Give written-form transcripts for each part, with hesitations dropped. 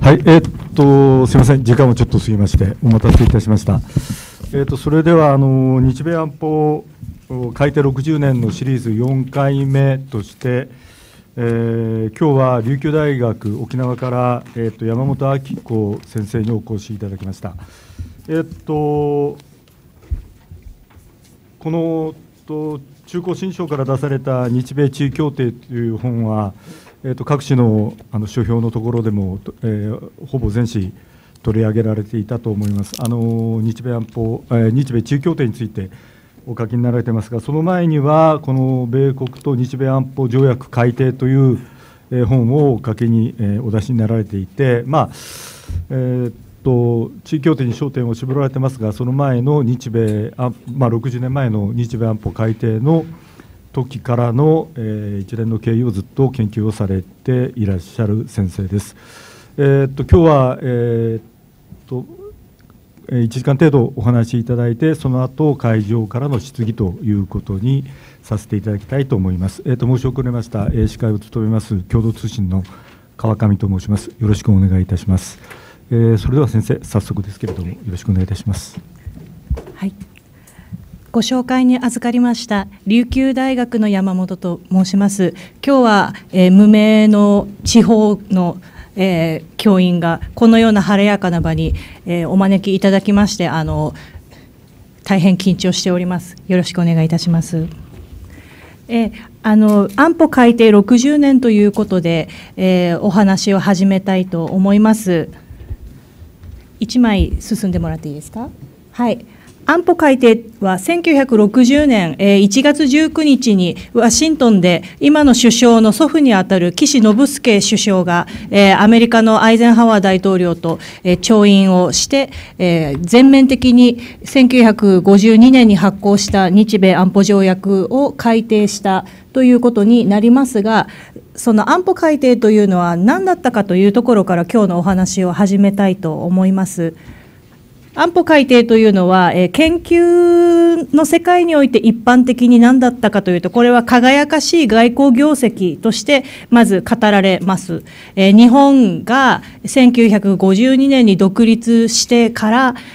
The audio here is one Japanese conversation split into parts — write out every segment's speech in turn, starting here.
はい、すみません、時間をちょっと過ぎまして、お待たせいたしました。それでは日米安保改定60年のシリーズ4回目として、今日は琉球大学沖縄から、山本明子先生にお越しいただきました。この中高新書から出された日米地位協定という本は、各種の書評のところでも、ほぼ全紙取り上げられていたと思います。日米地位協定についてお書きになられていますが、その前にはこの米国と日米安保条約改定という、本をお書きに、お出しになられていて、地位協定に焦点を絞られてますが、その前の60年前の日米安保改定の時からの、一連の経緯をずっと研究をされていらっしゃる先生です。今日は、1時間程度お話しいただいて、その後会場からの質疑ということにさせていただきたいと思います。申し遅れました、司会を務めます共同通信の川上と申します。よろしくお願いいたします。それでは先生、早速ですけれどもよろしくお願いいたします。 はい、ご紹介に預かりました琉球大学の山本と申します。今日は、無名の地方の、教員がこのような晴れやかな場に、お招きいただきまして大変緊張しております。よろしくお願いいたします。安保改定60年ということで、お話を始めたいと思います。1枚進んでもらっていいですか。はい、安保改定は1960年1月19日にワシントンで今の首相の祖父にあたる岸信介首相がアメリカのアイゼンハワー大統領と調印をして全面的に1952年に発効した日米安保条約を改定したということになりますが、その安保改定というのは何だったかというところから今日のお話を始めたいと思います。安保改定というのは、研究の世界において一般的に何だったかというと、これは輝かしい外交業績としてまず語られます。日本が1952年に独立してから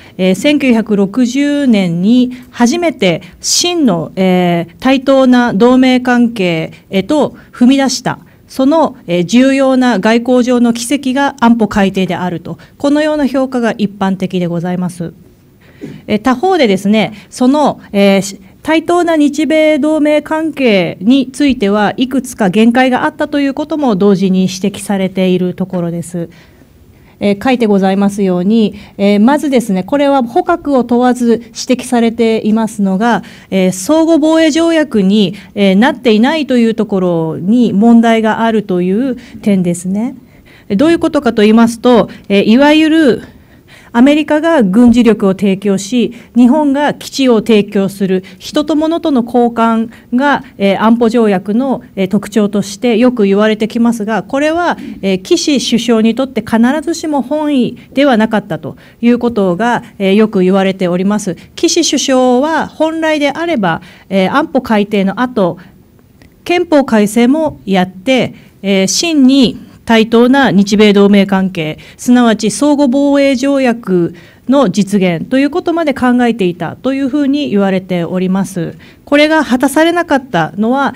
、1960年に初めて真の、対等な同盟関係へと踏み出した。その重要な外交上の軌跡が安保改定であると、このような評価が一般的でございます。他方でですね、その対等な日米同盟関係についてはいくつか限界があったということも同時に指摘されているところです。書いてございますように、まずですね、これは保確を問わず指摘されていますのが、相互防衛条約になっていないというところに問題があるという点ですね。どういうことかと言いますと、いわゆるアメリカが軍事力を提供し、日本が基地を提供する人と物との交換が安保条約の特徴としてよく言われてきますが、これは岸首相にとって必ずしも本意ではなかったということがよく言われております。岸首相は本来であれば安保改定の後、憲法改正もやって真に対等な日米同盟関係、すなわち相互防衛条約の実現ということまで考えていたというふうに言われております。これが果たされなかったのは、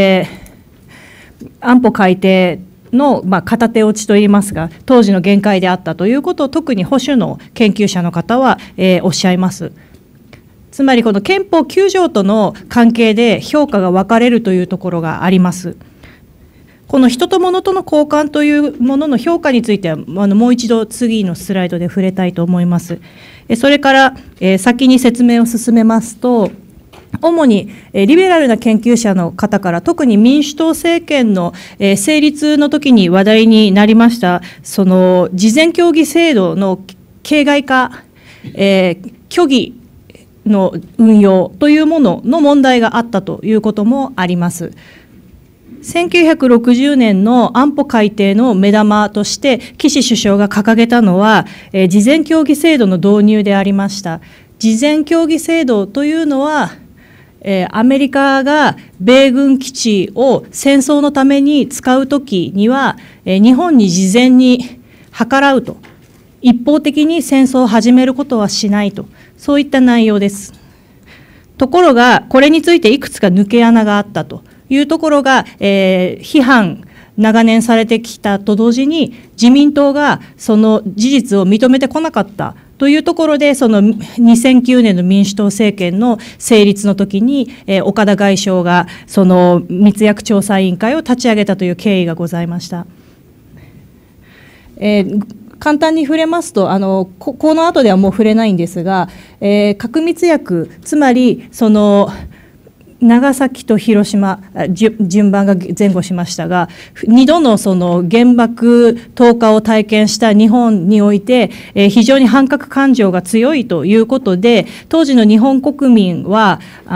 安保改定の片手落ちといいますが、当時の限界であったということを特に保守の研究者の方は、おっしゃいます。つまりこの憲法9条との関係で評価が分かれるというところがあります。この人と物との交換というものの評価についてはもう一度次のスライドで触れたいと思います。それから先に説明を進めますと、主にリベラルな研究者の方から、特に民主党政権の成立の時に話題になりましたその事前協議制度の形骸化、虚偽の運用というものの問題があったということもあります。1960年の安保改定の目玉として岸首相が掲げたのは、事前協議制度の導入でありました。事前協議制度というのは、アメリカが米軍基地を戦争のために使うときには、日本に事前に計らうと、一方的に戦争を始めることはしないと、そういった内容です。ところが、これについていくつか抜け穴があったというところが、批判、長年されてきたと同時に、自民党がその事実を認めてこなかったというところで、その2009年の民主党政権の成立の時に、岡田外相がその密約調査委員会を立ち上げたという経緯がございました。簡単に触れますと、この後ではもう触れないんですが、核密約、つまりその長崎と広島、順番が前後しましたが、2度のその原爆投下を体験した日本において、非常に反核感情が強いということで、当時の日本国民は、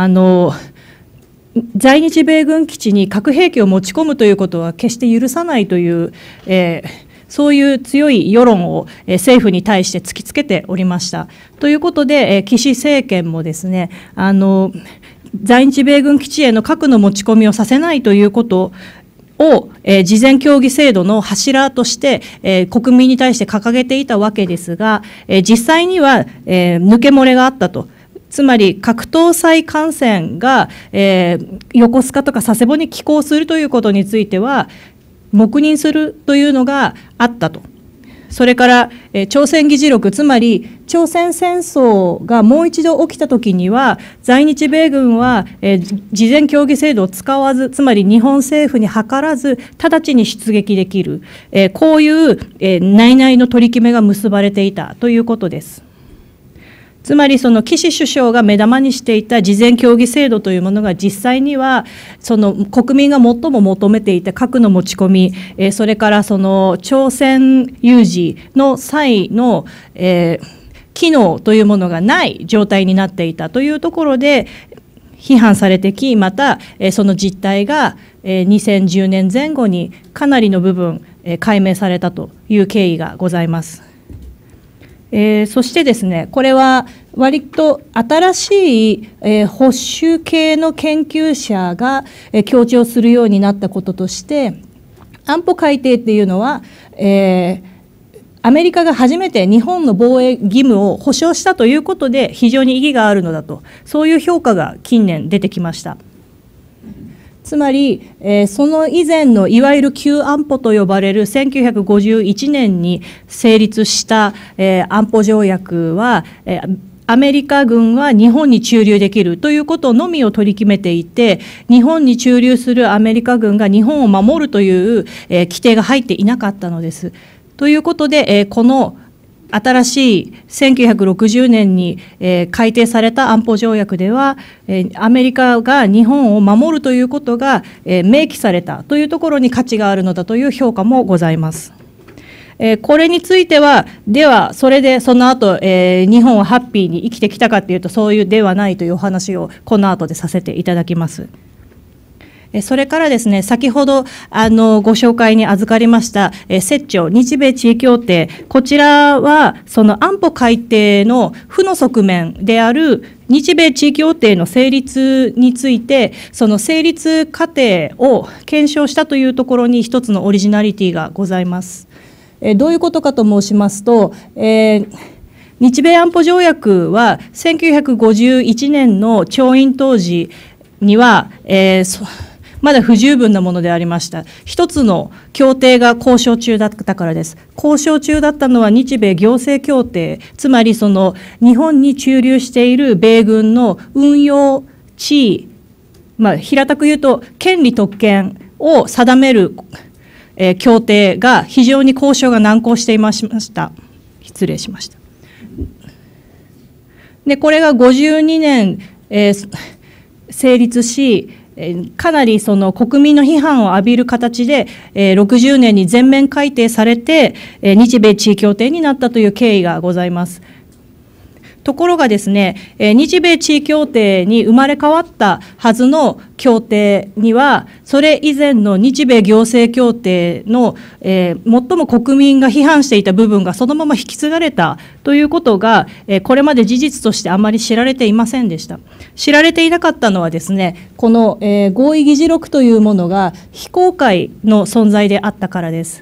在日米軍基地に核兵器を持ち込むということは決して許さないという、そういう強い世論を政府に対して突きつけておりました。ということで、岸政権もですね、在日米軍基地への核の持ち込みをさせないということを、事前協議制度の柱として、国民に対して掲げていたわけですが、実際には、抜け漏れがあったと。つまり核搭載艦船が、横須賀とか佐世保に寄港するということについては、黙認するというのがあったと。それから、朝鮮議事録、つまり朝鮮戦争がもう一度起きたときには、在日米軍は、事前協議制度を使わず、つまり日本政府に諮らず、直ちに出撃できる、こういう、内々の取り決めが結ばれていたということです。つまりその岸首相が目玉にしていた事前協議制度というものが実際にはその国民が最も求めていた核の持ち込み、それからその朝鮮有事の際の、機能というものがない状態になっていたというところで批判されてき、またその実態が2010年前後にかなりの部分解明されたという経緯がございます。そしてですね、これは割と新しい、保守系の研究者が、強調するようになったこととして、安保改定っていうのは、アメリカが初めて日本の防衛義務を保障したということで非常に意義があるのだと、そういう評価が近年出てきました。つまり、その以前のいわゆる旧安保と呼ばれる1951年に成立した、安保条約は、アメリカ軍は日本に駐留できるということのみを取り決めていて、日本に駐留するアメリカ軍が日本を守るという、規定が入っていなかったのです。ということで、この新しい1960年に改定された安保条約では、アメリカが日本を守るということが明記されたというところに価値があるのだという評価もございます。これについては、では、それでその後、日本はハッピーに生きてきたかというと、そういうではないというお話をこの後でさせていただきます。それからですね、先ほどご紹介に預かりました拙著、日米地位協定、こちらはその安保改定の負の側面である日米地位協定の成立について、その成立過程を検証したというところに一つのオリジナリティがございます。どういうことかと申しますと、日米安保条約は1951年の調印当時には、まだ不十分なものでありました。一つの協定が交渉中だったからです。交渉中だったのは日米行政協定、つまりその日本に駐留している米軍の運用地位、平たく言うと権利特権を定める、協定が非常に交渉が難航していました。失礼しました。で、これが52年、成立し、かなりその国民の批判を浴びる形で、60年に全面改定されて、日米地位協定になったという経緯がございます。ところがですね、日米地位協定に生まれ変わったはずの協定には、それ以前の日米行政協定の、最も国民が批判していた部分がそのまま引き継がれたということが、これまで事実としてあまり知られていませんでした。知られていなかったのはですね、この、合意議事録というものが非公開の存在であったからです。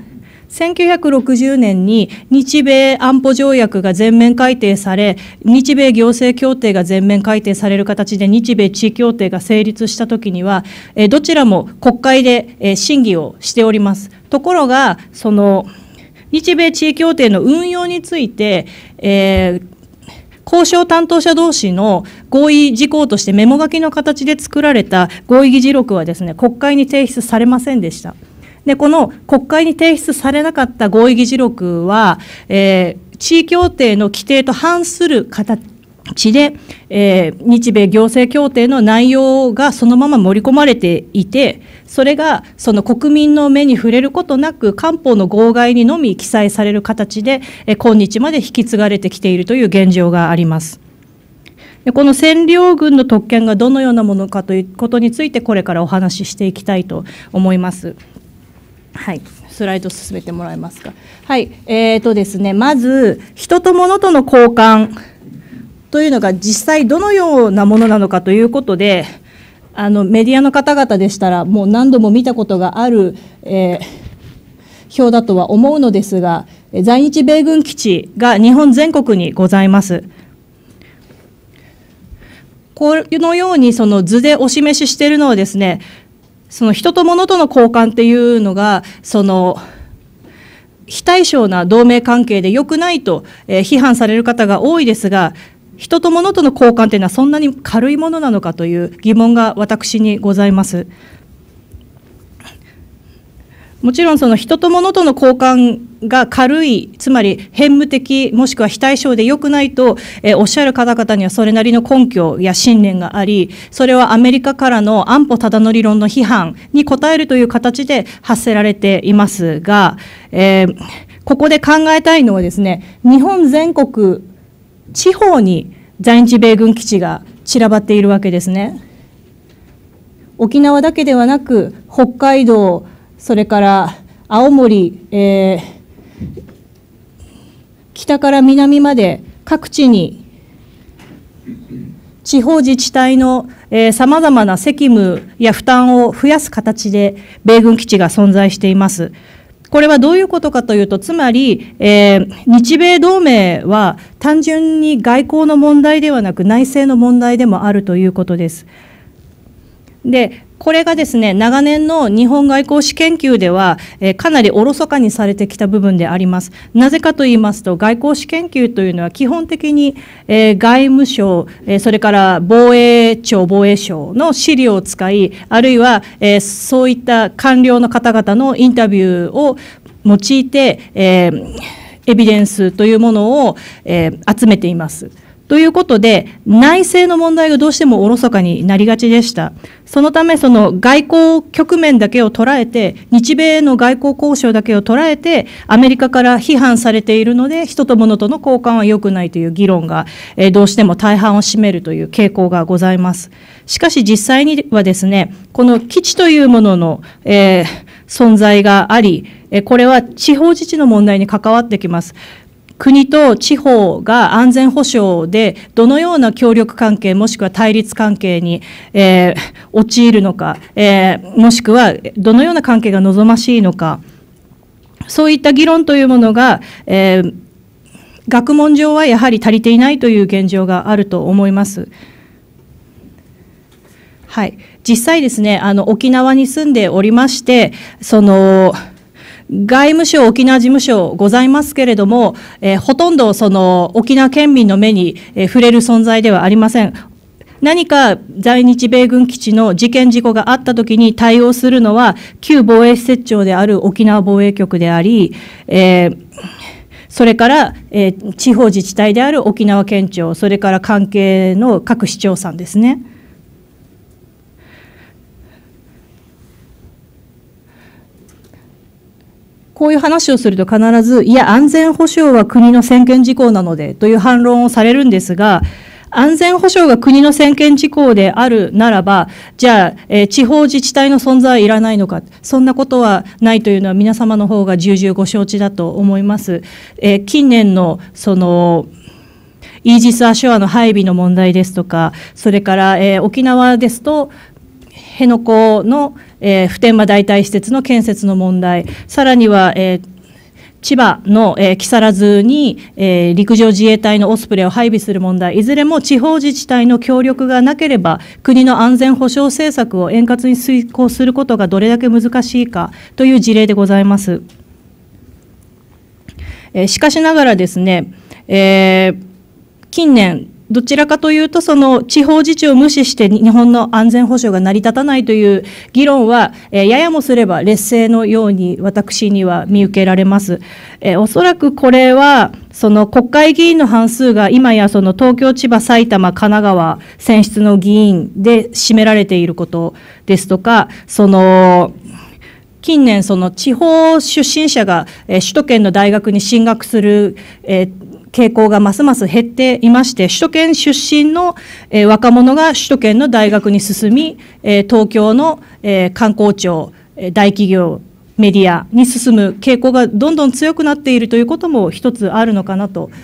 1960年に日米安保条約が全面改定され、日米行政協定が全面改定される形で日米地位協定が成立したときには、どちらも国会で審議をしております。ところが、その日米地位協定の運用について、交渉担当者同士の合意事項としてメモ書きの形で作られた合意議事録はですね、国会に提出されませんでした。で、この国会に提出されなかった合意議事録は、地位協定の規定と反する形で、日米行政協定の内容がそのまま盛り込まれていて、それがその国民の目に触れることなく、官報の号外にのみ記載される形で、今日まで引き継がれてきているという現状があります。で、この占領軍の特権がどのようなものかということについて、これからお話ししていきたいと思います。はい、スライド進めてもらえますか。はい、ですね、まず、人と物との交換というのが実際どのようなものなのかということで、メディアの方々でしたら、もう何度も見たことがある、表だとは思うのですが、在日米軍基地が日本全国にございます。このようにその図でお示ししているのはですね、その人と物との交換っていうのが、その非対称な同盟関係で良くないと批判される方が多いですが、人と物との交換というのはそんなに軽いものなのかという疑問が私にございます。もちろんその人と物との交換が軽い、つまり偏無的もしくは非対称で良くないとおっしゃる方々にはそれなりの根拠や信念があり、それはアメリカからの安保ただの理論の批判に応えるという形で発せられていますが、ここで考えたいのはですね、日本全国地方に在日米軍基地が散らばっているわけですね。沖縄だけではなく、北海道、それから青森、北から南まで各地に地方自治体のさまざまな責務や負担を増やす形で米軍基地が存在しています。これはどういうことかというと、つまり、日米同盟は単純に外交の問題ではなく内政の問題でもあるということです。で、これがですね、長年の日本外交史研究では、かなりおろそかにされてきた部分であります。なぜかと言いますと、外交史研究というのは基本的に、外務省、それから防衛庁、防衛省の資料を使い、あるいは、そういった官僚の方々のインタビューを用いて、エビデンスというものを、集めています。ということで、内政の問題がどうしてもおろそかになりがちでした。そのため、その外交局面だけを捉えて、日米の外交交渉だけを捉えて、アメリカから批判されているので、人と物との交換は良くないという議論が、どうしても大半を占めるという傾向がございます。しかし実際にはですね、この基地というものの、存在があり、これは地方自治の問題に関わってきます。国と地方が安全保障でどのような協力関係もしくは対立関係に、陥るのか、もしくはどのような関係が望ましいのか、そういった議論というものが、学問上はやはり足りていないという現状があると思います。はい、実際ですね、沖縄に住んでおりまして、外務省、沖縄事務所ございますけれども、ほとんどその沖縄県民の目に、触れる存在ではありません。何か在日米軍基地の事件事故があったときに対応するのは、旧防衛施設庁である沖縄防衛局であり、それから、地方自治体である沖縄県庁、それから関係の各市長さんですね。こういう話をすると必ず、いや、安全保障は国の専権事項なのでという反論をされるんですが、安全保障が国の専権事項であるならば、じゃあ、地方自治体の存在はいらないのか、そんなことはないというのは皆様の方が重々ご承知だと思います。近年のイージス・アショアの配備の問題ですとか、それから、沖縄ですと、辺野古の普天間代替施設の建設の問題、さらには、 千葉の木更津に陸上自衛隊のオスプレイを配備する問題、いずれも地方自治体の協力がなければ、国の安全保障政策を円滑に遂行することがどれだけ難しいかという事例でございます。しかしながらですね、近年、どちらかというと、その地方自治を無視して日本の安全保障が成り立たないという議論は、ややもすれば劣勢のように私には見受けられます。おそらくこれは、その国会議員の半数が今やその東京、千葉、埼玉、神奈川選出の議員で占められていることですとか、近年、その地方出身者が首都圏の大学に進学する傾向がますます減っていまして、首都圏出身の若者が首都圏の大学に進み、東京の観光庁、大企業、メディアに進む傾向がどんどん強くなっているということも一つあるのかなと、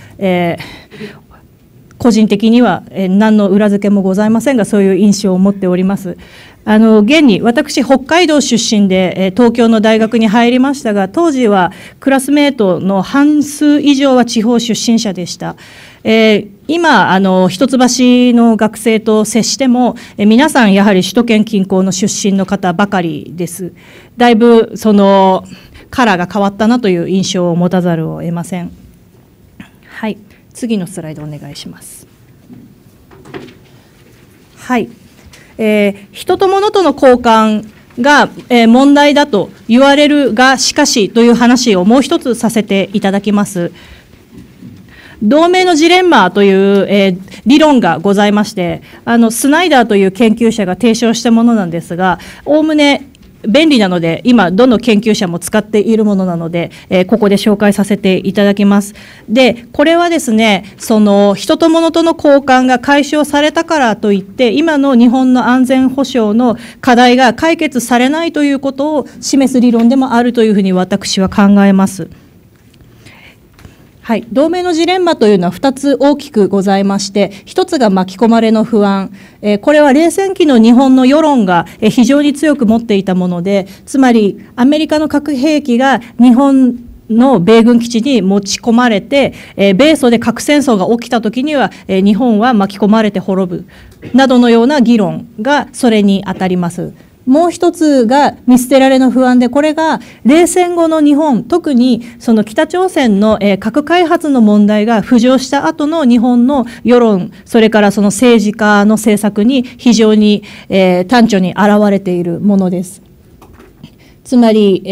個人的には何の裏付けもございませんが、そういう印象を持っております。現に私、北海道出身で東京の大学に入りましたが、当時はクラスメートの半数以上は地方出身者でした。今、一橋の学生と接しても、皆さんやはり首都圏近郊の出身の方ばかりです。だいぶそのカラーが変わったなという印象を持たざるを得ません。はい、次のスライドお願いします。はい。人と物との交換が問題だと言われるが、しかしという話をもう一つさせていただきます。同盟のジレンマという、理論がございまして、スナイダーという研究者が提唱したものなんですが、おおむね便利なので、今、どの研究者も使っているものなので、ここで紹介させていただきます。で、これはですね、その人と物との交換が解消されたからといって、今の日本の安全保障の課題が解決されないということを示す理論でもあるというふうに私は考えます。はい、同盟のジレンマというのは2つ大きくございまして、1つが巻き込まれの不安、これは冷戦期の日本の世論が非常に強く持っていたもので、つまりアメリカの核兵器が日本の米軍基地に持ち込まれて、米ソで核戦争が起きたときには、日本は巻き込まれて滅ぶなどのような議論がそれに当たります。もう一つが見捨てられの不安で、これが冷戦後の日本、特にその北朝鮮の核開発の問題が浮上した後の日本の世論、それからその政治家の政策に非常に端緒に現れているものです。つまり、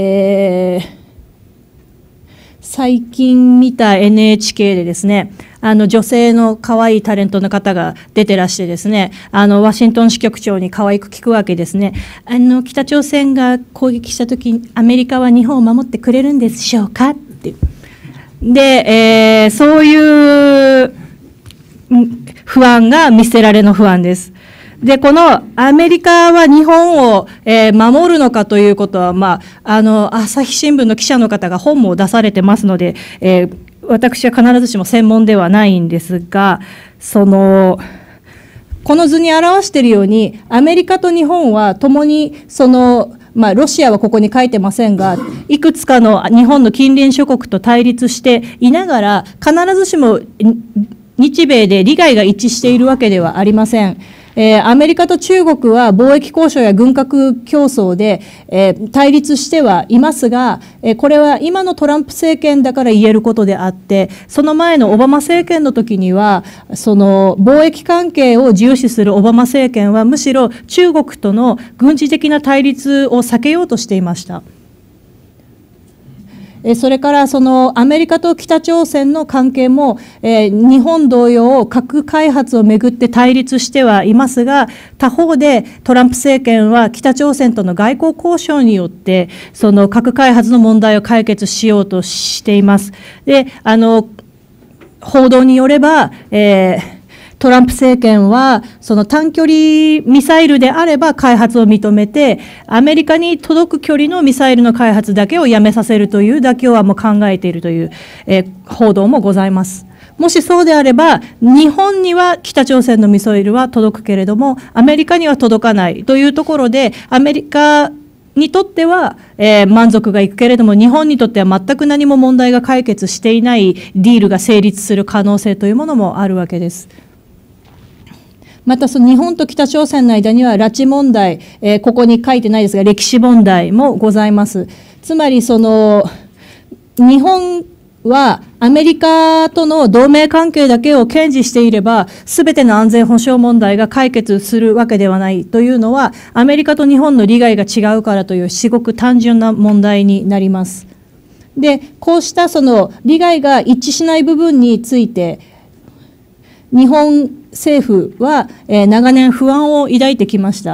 最近見た NHK でですね、女性の可愛いタレントの方が出てらしてですね、ワシントン支局長に可愛く聞くわけですね。北朝鮮が攻撃したとき、アメリカは日本を守ってくれるんでしょうかって。で、そういう不安が見捨てられの不安です。で、このアメリカは日本を守るのかということは、朝日新聞の記者の方が本も出されてますので、私は必ずしも専門ではないんですが、この図に表しているように、アメリカと日本はともにロシアはここに書いてませんが、いくつかの日本の近隣諸国と対立していながら、必ずしも日米で利害が一致しているわけではありません。アメリカと中国は貿易交渉や軍拡競争で、対立してはいますが、これは今のトランプ政権だから言えることであって、その前のオバマ政権の時には、その貿易関係を重視するオバマ政権はむしろ中国との軍事的な対立を避けようとしていました。それからアメリカと北朝鮮の関係も、日本同様核開発をめぐって対立してはいますが、他方でトランプ政権は北朝鮮との外交交渉によってその核開発の問題を解決しようとしています。で、報道によれば、トランプ政権はその短距離ミサイルであれば開発を認めて、アメリカに届く距離のミサイルの開発だけをやめさせるという妥協はもう考えているという、報道もございます。もしそうであれば、日本には北朝鮮のミサイルは届くけれども、アメリカには届かないというところで、アメリカにとっては、満足がいくけれども、日本にとっては全く何も問題が解決していないディールが成立する可能性というものもあるわけです。またその日本と北朝鮮の間には拉致問題、ここに書いてないですが歴史問題もございます。つまりその日本はアメリカとの同盟関係だけを堅持していれば全ての安全保障問題が解決するわけではないというのは、アメリカと日本の利害が違うからという至極単純な問題になります。で、こうしたその利害が一致しない部分について日本政府は長年不安を抱いてきました。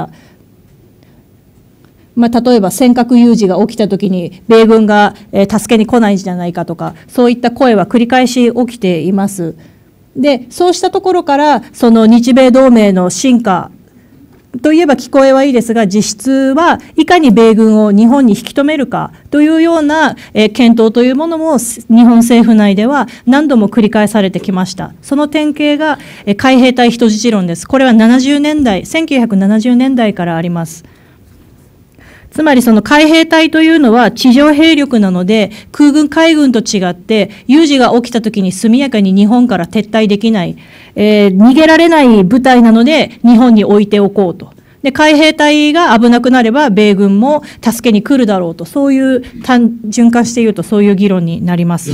例えば尖閣有事が起きたときに米軍が助けに来ないんじゃないかとか、そういった声は繰り返し起きています。で、そうしたところからその日米同盟の進化といえば聞こえはいいですが、実質はいかに米軍を日本に引き止めるかというような検討というものも日本政府内では何度も繰り返されてきました。その典型が海兵隊人質論です。これは1970年代からあります。つまりその海兵隊というのは地上兵力なので、空軍海軍と違って有事が起きたときに速やかに日本から撤退できない、逃げられない部隊なので日本に置いておこうと。で、海兵隊が危なくなれば米軍も助けに来るだろうと、そういう循環して言うとそういう議論になります。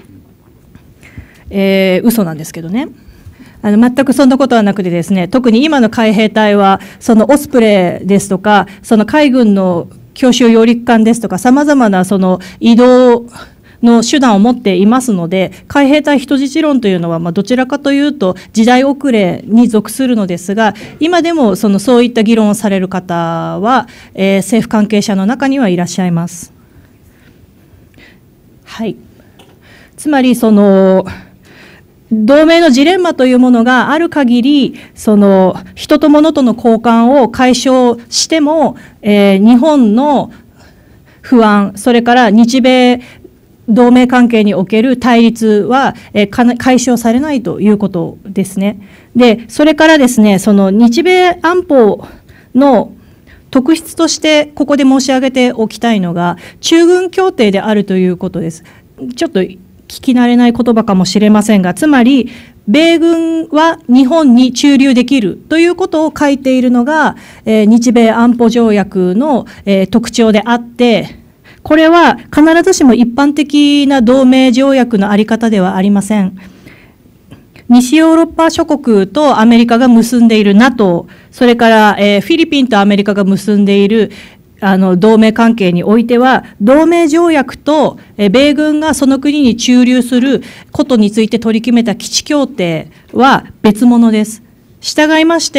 嘘なんですけどね。全くそんなことはなくてですね、特に今の海兵隊はそのオスプレイですとか、その海軍の強襲揚陸艦ですとか、さまざまなその移動の手段を持っていますので、海兵隊人質論というのはどちらかというと時代遅れに属するのですが、今でもそういった議論をされる方は、政府関係者の中にはいらっしゃいます。はい。つまり同盟のジレンマというものがある限り、人と物との交換を解消しても、日本の不安、それから日米同盟関係における対立は、解消されないということですね。で、それからですね、日米安保の特質としてここで申し上げておきたいのが、中軍協定であるということです。ちょっと聞き慣れない言葉かもしれませんが、つまり米軍は日本に駐留できるということを書いているのが、日米安保条約の、特徴であって、これは必ずしも一般的な同盟条約のあり方ではありません。西ヨーロッパ諸国とアメリカが結んでいる NATO、それから、フィリピンとアメリカが結んでいる同盟関係においては、同盟条約と米軍がその国に駐留することについて取り決めた基地協定は別物です。従いまして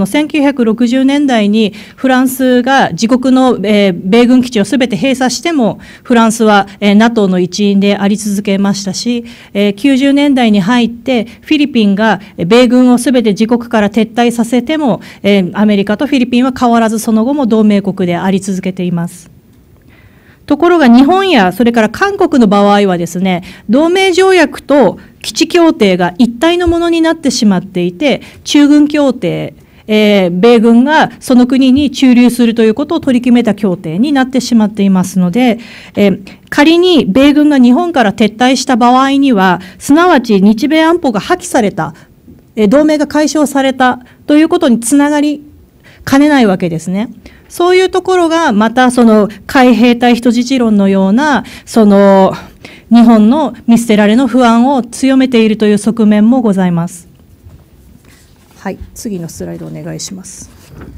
、1960年代にフランスが自国の米軍基地をすべて閉鎖しても、フランスは NATO の一員であり続けましたし、90年代に入ってフィリピンが米軍をすべて自国から撤退させても、アメリカとフィリピンは変わらずその後も同盟国であり続けています。ところが日本やそれから韓国の場合はですね、同盟条約と基地協定が一体のものになってしまっていて、中軍協定、米軍がその国に駐留するということを取り決めた協定になってしまっていますので、仮に米軍が日本から撤退した場合には、すなわち日米安保が破棄された、同盟が解消されたということにつながりかねないわけですね。そういうところがまた海兵隊人質論のような日本の見捨てられの不安を強めているという側面もございます。はい、次のスライドお願いします。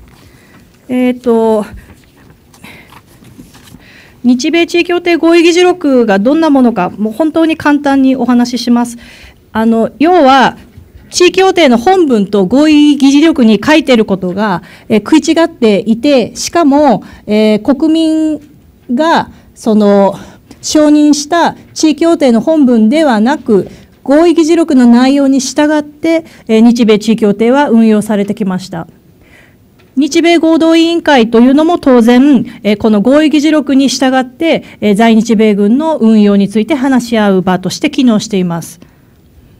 日米地位協定合意議事録がどんなものか、もう本当に簡単にお話しします。要は地位協定の本文と合意議事録に書いていることが、食い違っていて、しかも、国民が承認した地位協定の本文ではなく、合意議事録の内容に従って、日米地位協定は運用されてきました。日米合同委員会というのも当然、この合意議事録に従って、在日米軍の運用について話し合う場として機能しています。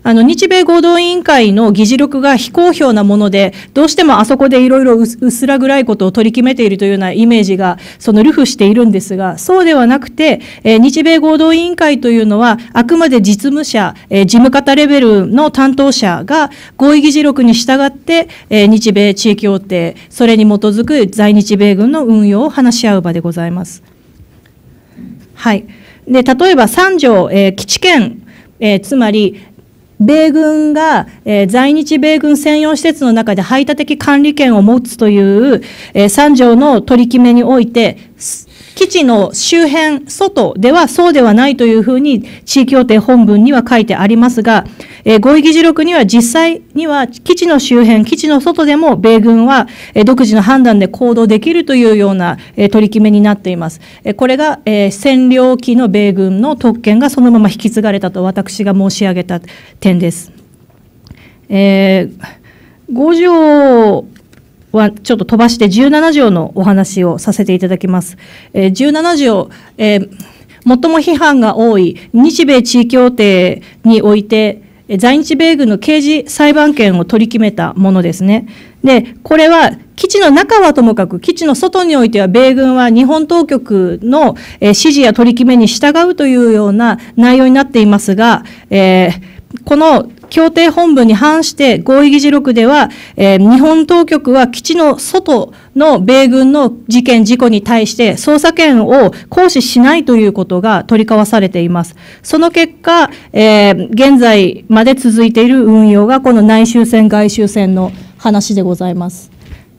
日米合同委員会の議事録が非公表なもので、どうしてもあそこでいろいろ薄ら暗いことを取り決めているというようなイメージが、流布しているんですが、そうではなくて、日米合同委員会というのは、あくまで実務者、事務方レベルの担当者が合意議事録に従って、日米地位協定、それに基づく在日米軍の運用を話し合う場でございます。はい。で、例えば3条、基地権、つまり、米軍が、在日米軍専用施設の中で排他的管理権を持つという、3条の取り決めにおいて、基地の周辺、外ではそうではないというふうに地位協定本文には書いてありますが、合意議事録には実際には基地の周辺、基地の外でも米軍は独自の判断で行動できるというような取り決めになっています。これが占領期の米軍の特権がそのまま引き継がれたと私が申し上げた点です。5条はちょっと飛ばして17条のお話をさせていただきます。17条、最も批判が多い日米地位協定において、在日米軍の刑事裁判権を取り決めたものですね。で、これは基地の中はともかく、基地の外においては米軍は日本当局の指示や取り決めに従うというような内容になっていますが、この協定本文に反して合意議事録では、日本当局は基地の外の米軍の事件、事故に対して捜査権を行使しないということが取り交わされています。その結果、現在まで続いている運用がこの内州線、外州線の話でございます。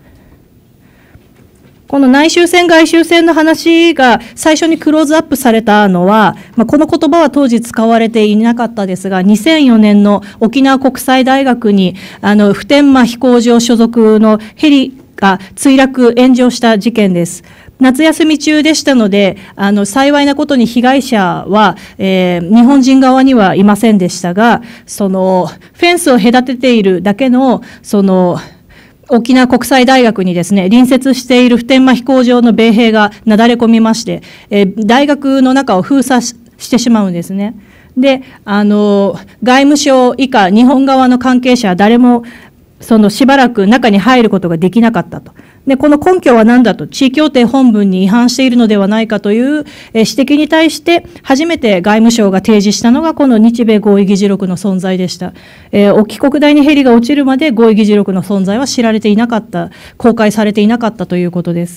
この内州線、外州線の話が最初にクローズアップされたのは、この言葉は当時使われていなかったですが、2004年の沖縄国際大学に、普天間飛行場所属のヘリが墜落、炎上した事件です。夏休み中でしたので、幸いなことに被害者は、日本人側にはいませんでしたが、フェンスを隔てているだけの、沖縄国際大学にですね、隣接している普天間飛行場の米兵がなだれ込みまして、大学の中を封鎖してしまうんですね。で、外務省以下、日本側の関係者は誰も、しばらく中に入ることができなかったと。で、この根拠は何だと、地位協定本文に違反しているのではないかという指摘に対して、初めて外務省が提示したのが、この日米合意議事録の存在でした。沖国大にヘリが落ちるまで合意議事録の存在は知られていなかった、公開されていなかったということです。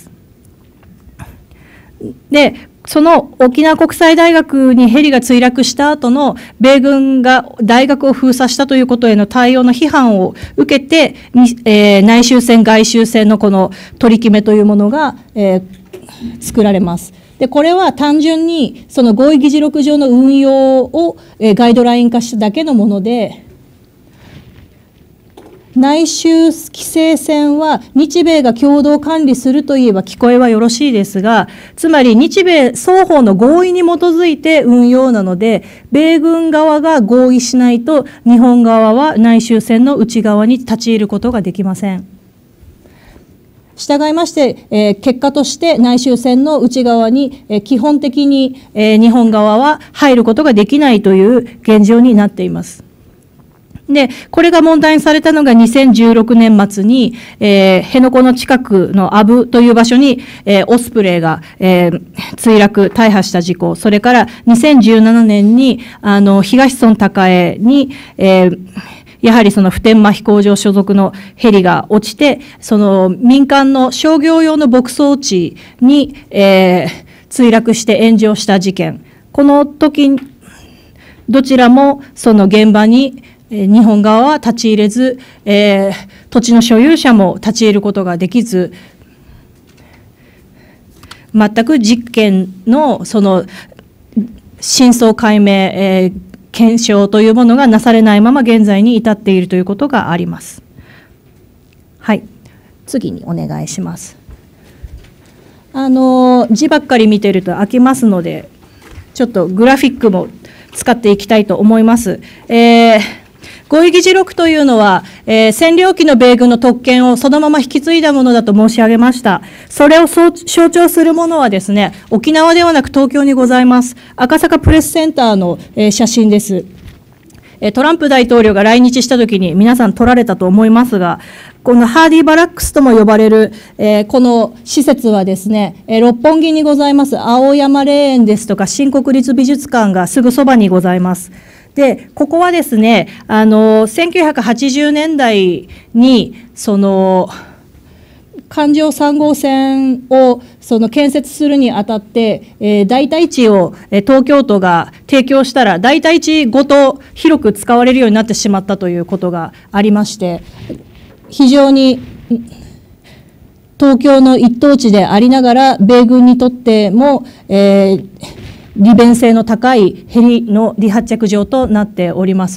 で、その沖縄国際大学にヘリが墜落した後の米軍が大学を封鎖したということへの対応の批判を受けて、内州線、外州線のこの取り決めというものが、作られます。で、これは単純にその合意議事録上の運用を、ガイドライン化しただけのもので、内州規制線は日米が共同管理するといえば聞こえはよろしいですが、つまり日米双方の合意に基づいて運用なので、米軍側が合意しないと日本側は内州線の内側に立ち入ることができません。従いまして、結果として内州線の内側に、基本的に、日本側は入ることができないという現状になっています。で、これが問題にされたのが2016年末に、辺野古の近くの阿武という場所に、オスプレイが、墜落、大破した事故、それから2017年に、東村高江に、やはりその普天間飛行場所属のヘリが落ちて、その民間の商業用の牧草地に、墜落して炎上した事件。この時、どちらもその現場に日本側は立ち入れず、土地の所有者も立ち入ることができず、全く実験のその真相解明、検証というものがなされないまま現在に至っているということがあります。はい、次にお願いします。字ばっかり見てると飽きますので、ちょっとグラフィックも使っていきたいと思います。合意議事録というのは、占領期の米軍の特権をそのまま引き継いだものだと申し上げました。それを象徴するものはですね、沖縄ではなく東京にございます。赤坂プレスセンターの、写真です。 トランプ大統領が来日したときに皆さん撮られたと思いますが、このハーディーバラックスとも呼ばれる、この施設はですね、六本木にございます青山霊園ですとか新国立美術館がすぐそばにございます。で、ここはですね、1980年代に、環状3号線を建設するにあたって、代替地を東京都が提供したら、代替地ごと広く使われるようになってしまったということがありまして、非常に東京の一等地でありながら、米軍にとっても、利便性の高いヘリの離発着場となっております。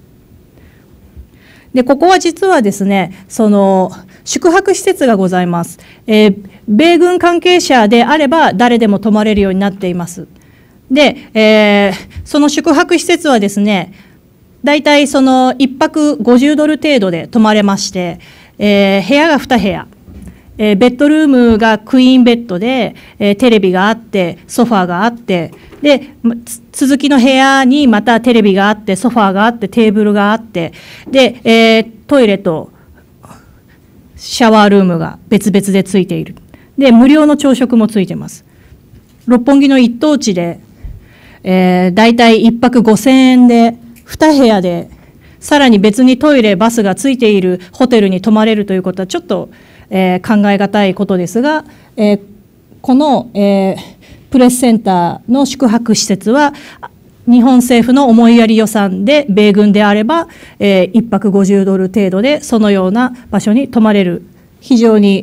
で、ここは実はですね、宿泊施設がございます。米軍関係者であれば誰でも泊まれるようになっています。で、その宿泊施設はですね、大体1泊50ドル程度で泊まれまして、部屋が2部屋。ベッドルームがクイーンベッドで、テレビがあって、ソファーがあって、で、続きの部屋にまたテレビがあって、ソファーがあって、テーブルがあって、で、トイレとシャワールームが別々でついている。で、無料の朝食もついてます。六本木の一等地で、大体1泊5000円で、2部屋で、さらに別にトイレ、バスがついているホテルに泊まれるということは、ちょっと、考え難いことですが、この、プレスセンターの宿泊施設は日本政府の思いやり予算で米軍であれば、1泊50ドル程度でそのような場所に泊まれる、非常に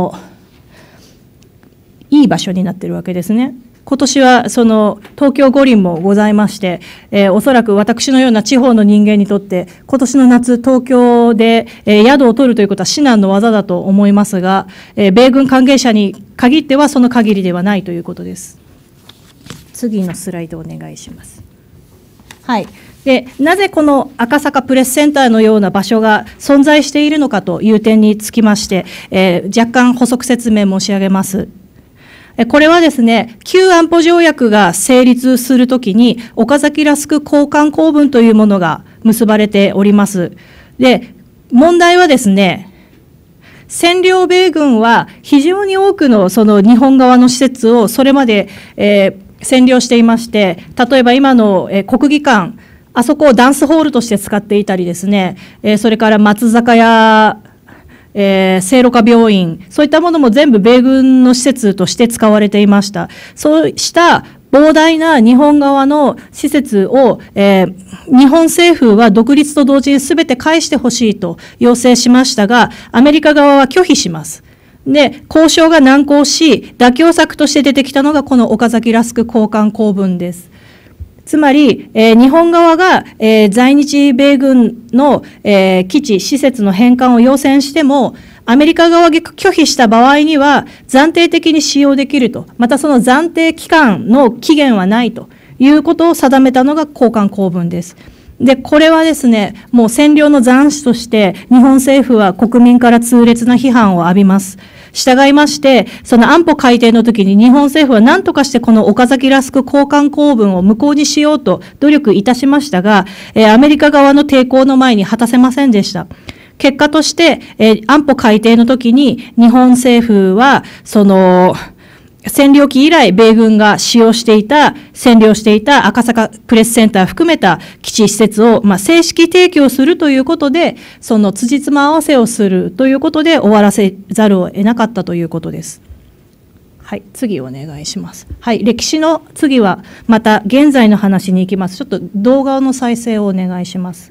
いい場所になっているわけですね。今年は東京五輪もございまして、おそらく私のような地方の人間にとって今年の夏東京で、宿を取るということは至難の業だと思いますが、米軍関係者に限ってはその限りではないということです。次のスライドお願いします。はい。で、なぜこの赤坂プレスセンターのような場所が存在しているのかという点につきまして、若干補足説明申し上げます。これはですね、旧安保条約が成立するときに、岡崎ラスク交換公文というものが結ばれております。で、問題はですね、占領米軍は非常に多くの日本側の施設をそれまで、占領していまして、例えば今の、国技館、あそこをダンスホールとして使っていたりですね、それから松坂屋、聖路加病院、そういったものも全部米軍の施設として使われていました。そうした膨大な日本側の施設を、日本政府は独立と同時に全て返してほしいと要請しましたが、アメリカ側は拒否します。で、交渉が難航し、妥協策として出てきたのがこの岡崎ラスク交換公文です。つまり、日本側が、在日米軍の、基地、施設の返還を要請しても、アメリカ側が拒否した場合には、暫定的に使用できると、またその暫定期間の期限はないということを定めたのが交換公文です。で、これはですね、もう占領の残滓として、日本政府は国民から痛烈な批判を浴びます。従いまして、その安保改定の時に日本政府は何とかしてこの岡崎ラスク交換公文を無効にしようと努力いたしましたが、アメリカ側の抵抗の前に果たせませんでした。結果として、安保改定の時に日本政府は、占領期以来、米軍が占領していた赤坂プレスセンター含めた基地施設を、正式提供するということで、辻褄合わせをするということで終わらせざるを得なかったということです。はい、次お願いします。はい、歴史の次は、また現在の話に行きます。ちょっと動画の再生をお願いします。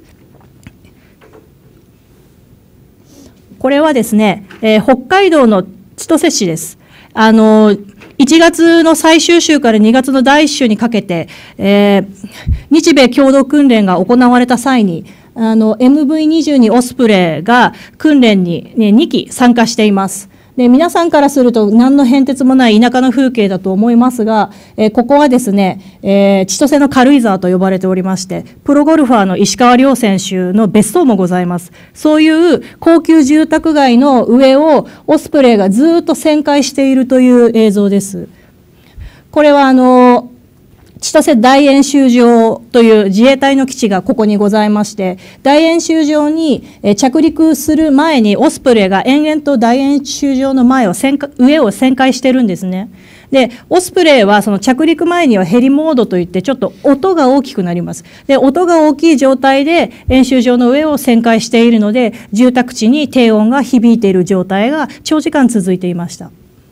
これはですね、北海道の千歳市です。1月の最終週から2月の第1週にかけて、日米共同訓練が行われた際に、MV22 オスプレイが訓練に、2機参加しています。で、皆さんからすると何の変哲もない田舎の風景だと思いますが、ここはですね、千歳の軽井沢と呼ばれておりまして、プロゴルファーの石川遼選手の別荘もございます。そういう高級住宅街の上をオスプレイがずっと旋回しているという映像です。これは千歳大演習場という自衛隊の基地がここにございまして、大演習場に着陸する前にオスプレイが延々と大演習場の上を旋回してるんですね。で、オスプレイはその着陸前にはヘリモードといってちょっと音が大きくなります。で、音が大きい状態で演習場の上を旋回しているので、住宅地に低音が響いている状態が長時間続いていました。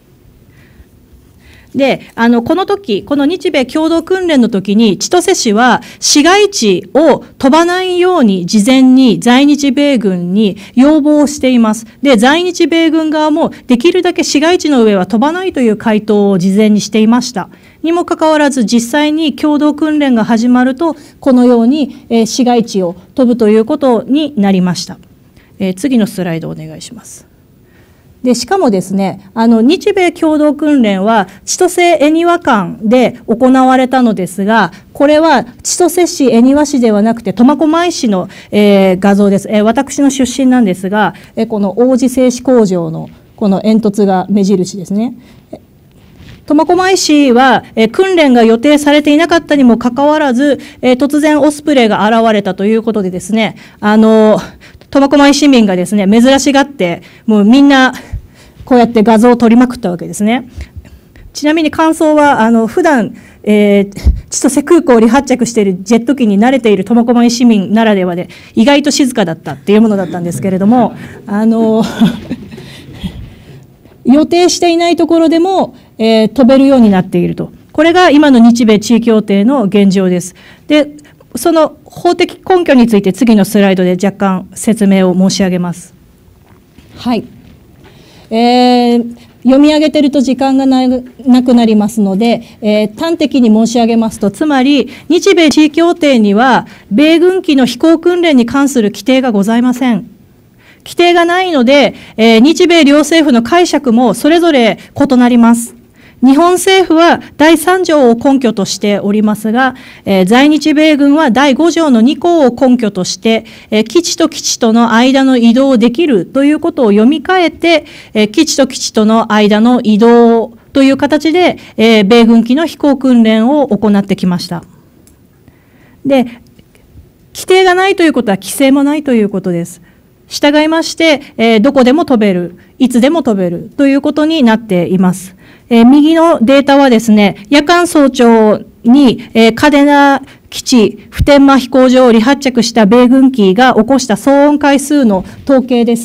で、この時、この日米共同訓練の時に、千歳市は市街地を飛ばないように事前に在日米軍に要望しています。で、在日米軍側もできるだけ市街地の上は飛ばないという回答を事前にしていました。にもかかわらず、実際に共同訓練が始まると、このように市街地を飛ぶということになりました。次のスライドお願いします。で、しかもですね、日米共同訓練は千歳恵庭間で行われたのですが、これは千歳市恵庭市ではなくて苫小牧市の、画像です。私の出身なんですが、この王子製紙工場のこの煙突が目印ですね。苫小牧市は、訓練が予定されていなかったにもかかわらず、突然オスプレイが現れたということでですね、苫小牧市民がですね、珍しがって、もうみんな、こうやって画像を撮りまくったわけですね。ちなみに感想は、普段、千歳空港を離発着しているジェット機に慣れている苫小牧市民ならではで、意外と静かだったっていうものだったんですけれども、予定していないところでも、飛べるようになっていると。これが今の日米地位協定の現状です。で、その法的根拠について次のスライドで若干説明を申し上げます。はい。読み上げてると時間がなくなりますので、端的に申し上げますと、つまり日米地位協定には米軍機の飛行訓練に関する規定がございません。規定がないので、日米両政府の解釈もそれぞれ異なります。日本政府は第3条を根拠としておりますが、在日米軍は第5条の2項を根拠として、基地と基地との間の移動できるということを読み替えて、基地と基地との間の移動という形で、米軍機の飛行訓練を行ってきました。で、規定がないということは規制もないということです。従いまして、どこでも飛べる、いつでも飛べるということになっています。右のデータはですね、夜間早朝に、嘉手納基地普天間飛行場を離発着した米軍機が起こした騒音回数の統計です。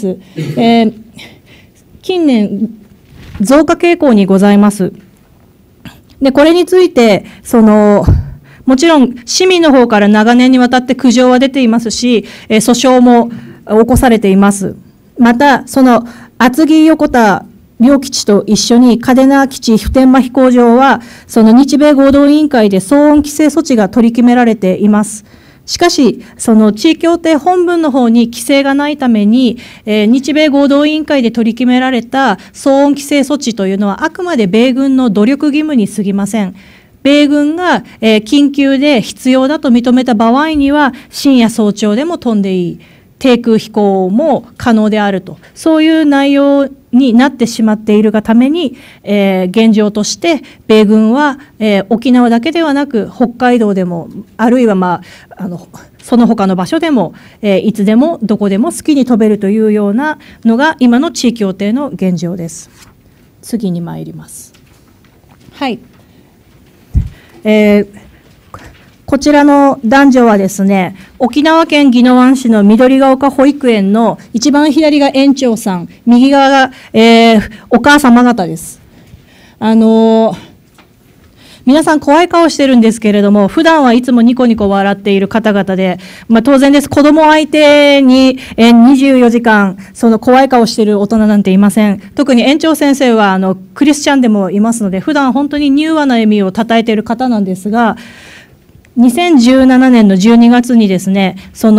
近年、増加傾向にございます。で、これについて、もちろん市民の方から長年にわたって苦情は出ていますし、訴訟も起こされています。また、厚木横田両基地と一緒に嘉手納基地普天間飛行場は、その日米合同委員会で騒音規制措置が取り決められています。しかし、その地位協定本文の方に規制がないために、日米合同委員会で取り決められた騒音規制措置というのは、あくまで米軍の努力義務に過ぎません。米軍が緊急で必要だと認めた場合には、深夜早朝でも飛んでいい。低空飛行も可能であると、そういう内容になってしまっているがために、現状として米軍は、沖縄だけではなく北海道でも、あるいは、その他の場所でも、いつでもどこでも好きに飛べるというようなのが今の地位協定の現状です。次に参ります。はい。こちらの男女はですね、沖縄県宜野湾市の緑が丘保育園の一番左が園長さん、右側が、お母様方です。皆さん怖い顔してるんですけれども、普段はいつもニコニコ笑っている方々で、当然です。子供相手に24時間、その怖い顔している大人なんていません。特に園長先生はクリスチャンでもいますので、普段本当に柔和な笑みをたたえている方なんですが、2017年の12月にですね、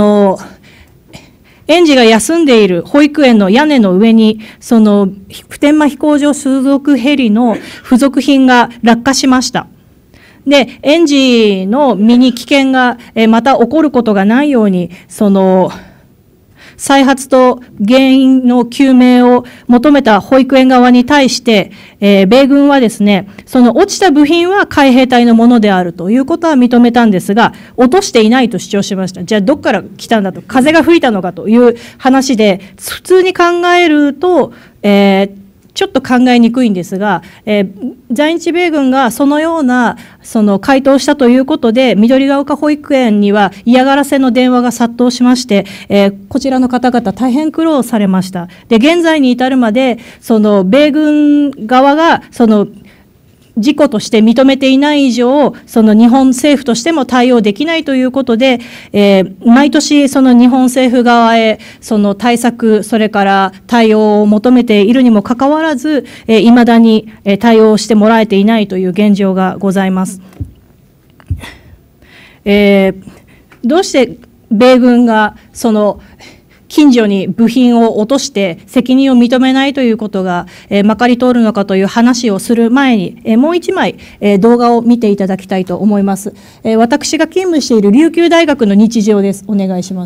園児が休んでいる保育園の屋根の上に、普天間飛行場所属ヘリの付属品が落下しました。で、園児の身に危険がまた起こることがないように、そ再発と原因の究明を求めた保育園側に対して、米軍はですね、その落ちた部品は海兵隊のものであるということは認めたんですが、落としていないと主張しました。じゃあどこから来たんだと、風が吹いたのかという話で、普通に考えると、ちょっと考えにくいんですが、在日米軍がそのような回答したということで、緑が丘保育園には嫌がらせの電話が殺到しまして、こちらの方々大変苦労されました。で、現在に至るまで、米軍側が事故として認めていない以上、日本政府としても対応できないということで、毎年日本政府側へ対策、それから対応を求めているにもかかわらず、いまだに対応してもらえていないという現状がございます。どうして米軍が近所に部品を落として責任を認めないということがまかり通るのかという話をする前に、もう一枚動画を見ていただきたいと思います。私が勤務している琉球大学の日常です。お願いします。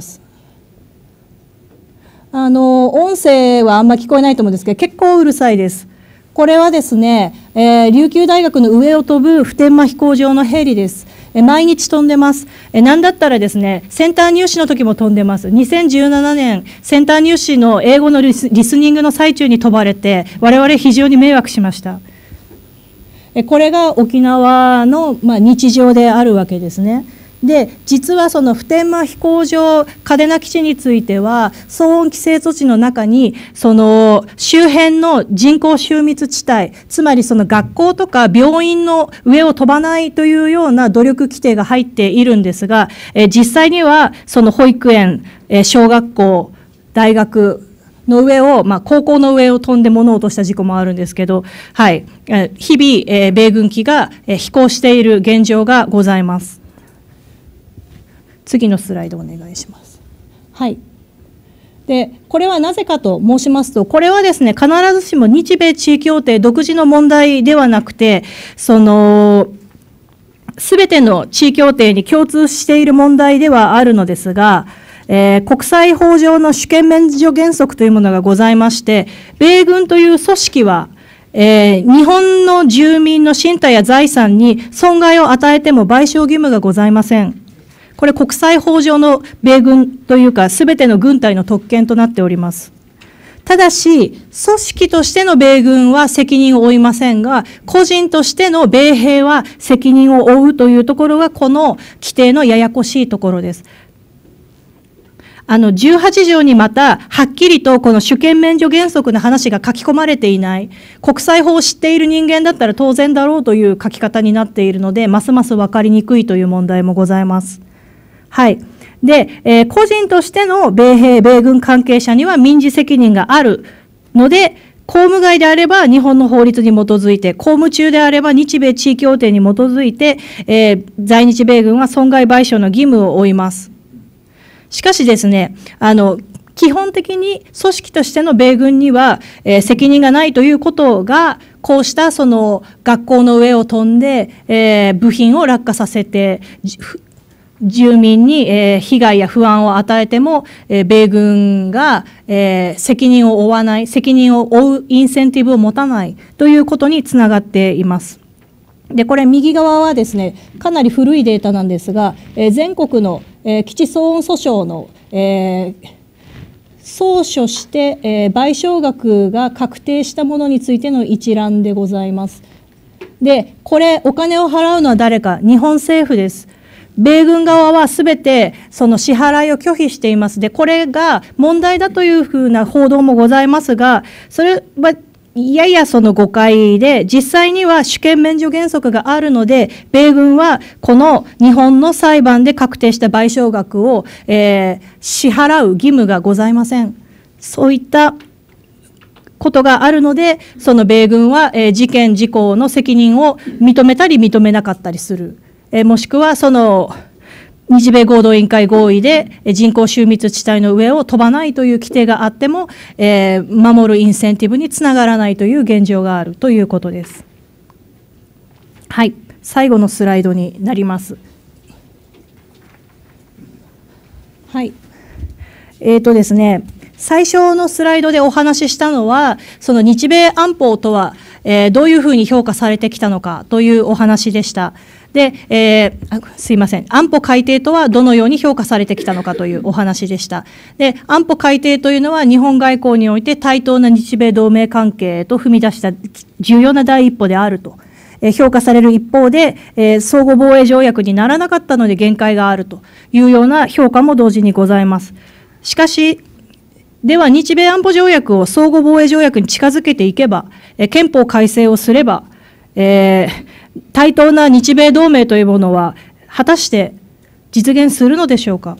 音声はあんま聞こえないと思うんですけど、結構うるさいです。これはですね、琉球大学の上を飛ぶ普天間飛行場のヘリです。毎日飛んでます。なんだったらですね、センター入試の時も飛んでます。2017年、センター入試の英語のリスニングの最中に飛ばれて、我々非常に迷惑しました。これが沖縄の日常であるわけですね。で、実は普天間飛行場嘉手納基地については、騒音規制措置の中に、周辺の人口周密地帯、つまり学校とか病院の上を飛ばないというような努力規定が入っているんですが、実際には保育園、小学校、大学の上を、高校の上を飛んで物を落とした事故もあるんですけど、はい、日々、米軍機が飛行している現状がございます。次のスライドお願いします。はい。で、これはなぜかと申しますと、これはですね、必ずしも日米地位協定独自の問題ではなくて、すべての地位協定に共通している問題ではあるのですが、国際法上の主権免除原則というものがございまして、米軍という組織は、日本の住民の身体や財産に損害を与えても賠償義務がございません。これ国際法上の米軍というか、すべての軍隊の特権となっております。ただし、組織としての米軍は責任を負いませんが、個人としての米兵は責任を負うというところが、この規定のややこしいところです。18条にまた、はっきりとこの主権免除原則の話が書き込まれていない、国際法を知っている人間だったら当然だろうという書き方になっているので、ますます分かりにくいという問題もございます。はい。で、個人としての米兵、米軍関係者には民事責任があるので、公務外であれば日本の法律に基づいて、公務中であれば日米地位協定に基づいて、在日米軍は損害賠償の義務を負います。しかしですね、基本的に組織としての米軍には、責任がないということが、こうした学校の上を飛んで、部品を落下させて、住民に被害や不安を与えても、米軍が責任を負わない、責任を負うインセンティブを持たないということにつながっています。で、これ右側はですね、かなり古いデータなんですが、全国の基地騒音訴訟の訴訟して、賠償額が確定したものについての一覧でございます。で、これお金を払うのは誰か、日本政府です。米軍側はすべてその支払いを拒否しています。で、これが問題だというふうな報道もございますが、それはやや誤解で、実際には主権免除原則があるので、米軍はこの日本の裁判で確定した賠償額を、支払う義務がございません。そういったことがあるので、その米軍は、事件事項の責任を認めたり認めなかったりする。もしくは日米合同委員会合意で人口周密地帯の上を飛ばないという規定があっても、守るインセンティブにつながらないという現状があるということです。はい、最後のスライドになります。はい。 ですね、最初のスライドでお話ししたのは、その日米安保とは、どういうふうに評価されてきたのかというお話でした。で、すいません。安保改定とはどのように評価されてきたのかというお話でした。で、安保改定というのは日本外交において対等な日米同盟関係と踏み出した重要な第一歩であると。評価される一方で、相互防衛条約にならなかったので限界があるというような評価も同時にございます。しかし、では日米安保条約を相互防衛条約に近づけていけば、憲法改正をすれば、対等な日米同盟というものは果たして実現するのでしょうか。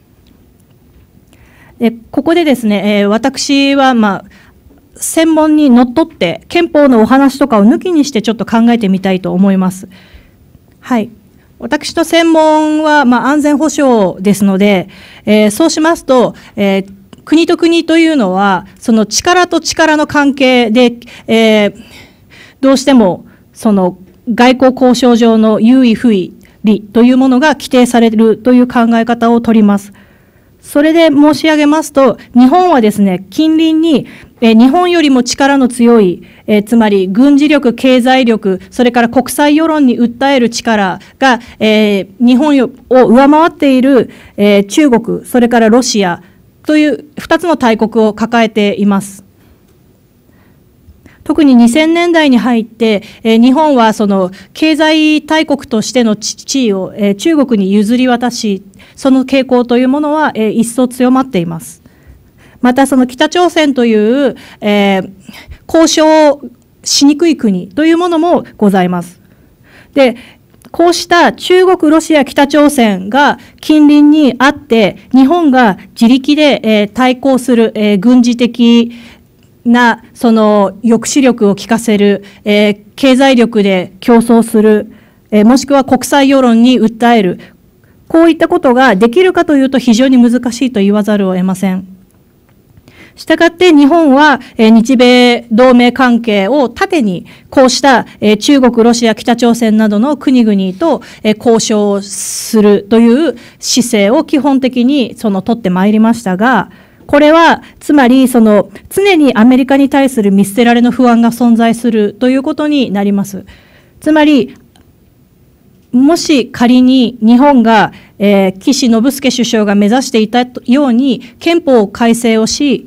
ここでですね、私は専門にのっとって憲法のお話とかを抜きにしてちょっと考えてみたいと思います。はい。私の専門は安全保障ですので、そうしますと、国と国というのはその力と力の関係で、どうしてもその外交交渉上の優位不利というものが規定されるという考え方を取ります。それで申し上げますと、日本はですね、近隣に日本よりも力の強い、つまり軍事力、経済力、それから国際世論に訴える力が、日本を上回っている、中国、それからロシアという2つの大国を抱えています。特に2000年代に入って、日本はその経済大国としての地位を、中国に譲り渡し、その傾向というものは、一層強まっています。またその北朝鮮という、交渉しにくい国というものもございます。で、こうした中国、ロシア、北朝鮮が近隣にあって、日本が自力で、対抗する、軍事的なその抑止力を効かせる、経済力で競争する、もしくは国際世論に訴える、こういったことができるかというと非常に難しいと言わざるを得ません。したがって日本は日米同盟関係を盾にこうした中国、ロシア、北朝鮮などの国々と交渉をするという姿勢を基本的に取ってまいりましたが、これはつまり常にアメリカに対する見捨てられの不安が存在するということになります。つまりもし仮に日本が、岸信介首相が目指していたように憲法改正をし、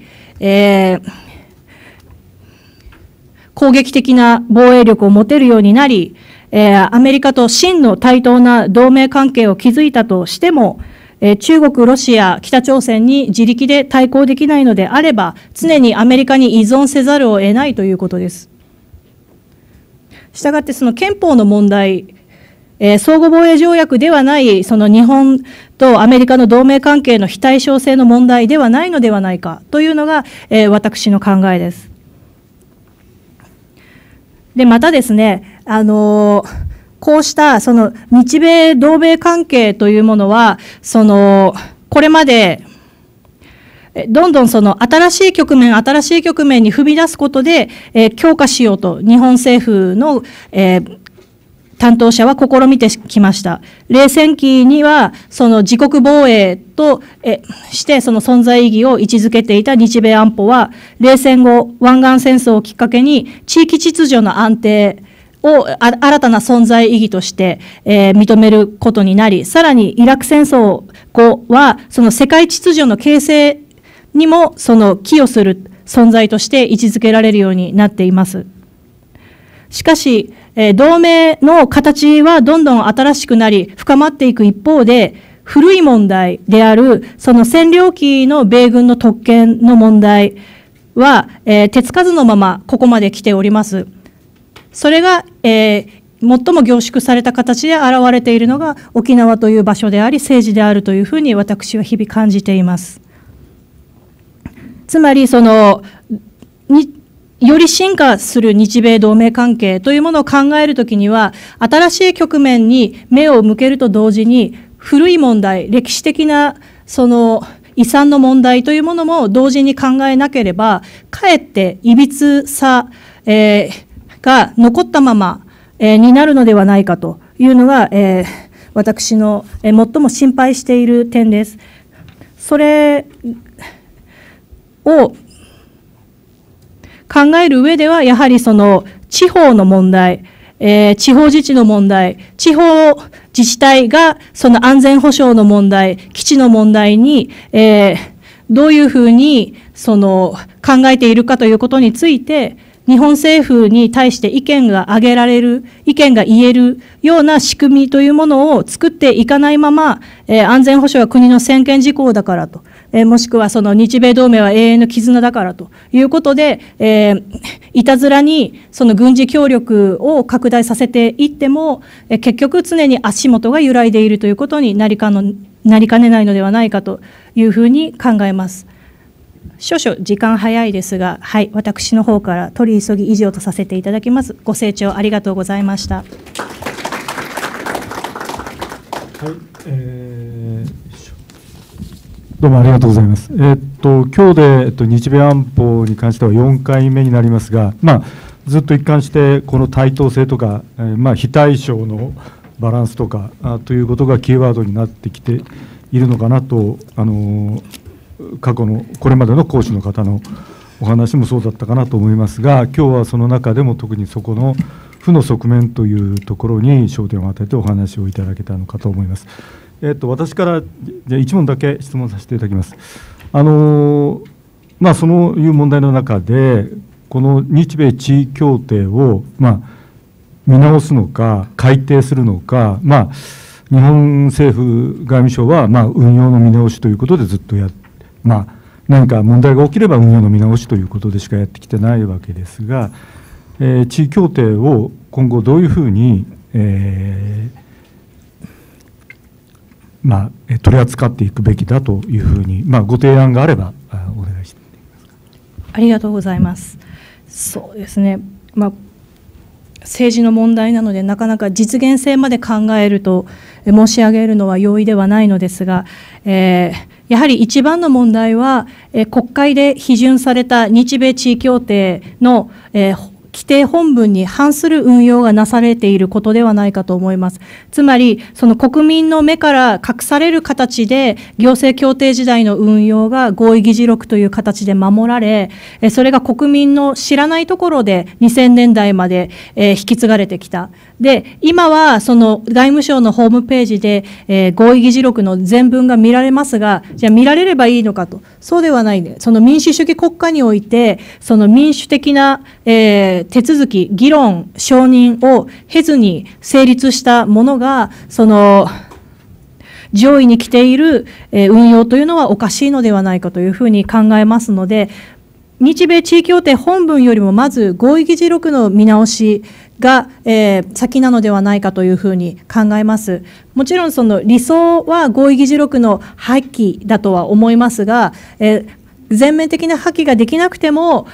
攻撃的な防衛力を持てるようになり、アメリカと真の対等な同盟関係を築いたとしても、中国、ロシア、北朝鮮に自力で対抗できないのであれば、常にアメリカに依存せざるを得ないということです。したがってその憲法の問題、相互防衛条約ではないその日本とアメリカの同盟関係の非対称性の問題ではないのではないかというのが、私の考えです。で、またですね、こうしたその日米同盟関係というものは、これまでどんどん新しい局面に踏み出すことで、強化しようと日本政府の、担当者は試みてきました。冷戦期には自国防衛として存在意義を位置づけていた日米安保は、冷戦後湾岸戦争をきっかけに地域秩序の安定を新たな存在意義として、認めることになり、さらにイラク戦争後は世界秩序の形成にも寄与する存在として位置づけられるようになっています。しかし、同盟の形はどんどん新しくなり深まっていく一方で、古い問題である占領期の米軍の特権の問題は、手つかずのままここまで来ております。それが、最も凝縮された形で現れているのが沖縄という場所であり政治であるというふうに私は日々感じています。つまりより進化する日米同盟関係というものを考えるときには、新しい局面に目を向けると同時に、古い問題、歴史的な遺産の問題というものも同時に考えなければ、かえっていびつさ、が残ったまま、になるのではないかというのが、私の最も心配している点です。 それを考える上では、やはりその地方の問題、地方自治の問題、地方自治体がその安全保障の問題、基地の問題に、どういうふうにその考えているかということについて、日本政府に対して意見が挙げられる、意見が言えるような仕組みというものを作っていかないまま、安全保障は国の専権事項だからと、もしくはその日米同盟は永遠の絆だからということで、いたずらにその軍事協力を拡大させていっても、結局常に足元が揺らいでいるということになりかねないのではないかというふうに考えます。少々時間早いですが、はい、私の方から取り急ぎ以上とさせていただきます。ご清聴ありがとうございました。はい、 どうもありがとうございます。今日で、日米安保に関しては4回目になりますが、ずっと一貫してこの対等性とか、非対称のバランスとかということがキーワードになってきているのかなと、過去のこれまでの講師の方のお話もそうだったかなと思いますが、今日はその中でも特にそこの負の側面というところに焦点を当ててお話をいただけたのかと思います。私からじゃ1問だけ質問させていただきます。そういう問題の中で、この日米地位協定を、見直すのか、改定するのか、日本政府外務省は、運用の見直しということでずっと何か問題が起きれば運用の見直しということでしかやってきてないわけですが、地位協定を今後どういうふうに、取り扱っていくべきだというふうに、ご提案があればお願いしていますか。 ありがとうございます。そうですね、政治の問題なのでなかなか実現性まで考えると申し上げるのは容易ではないのですが、やはり一番の問題は、国会で批准された日米地位協定の、規定本文に反する運用がなされていることではないかと思います。つまり、その国民の目から隠される形で、行政協定時代の運用が合意議事録という形で守られ、それが国民の知らないところで2000年代まで引き継がれてきた。で、今はその外務省のホームページで合意議事録の全文が見られますが、じゃあ見られればいいのかと。そうではないね。その民主主義国家において、その民主的な手続き、議論、承認を経ずに成立したものが、その上位に来ている運用というのはおかしいのではないかというふうに考えますので、日米地位協定本文よりもまず合意議事録の見直しが、先なのではないかというふうに考えます。もちろんその理想は合意議事録の破棄だとは思いますが、全面的な破棄ができなくても、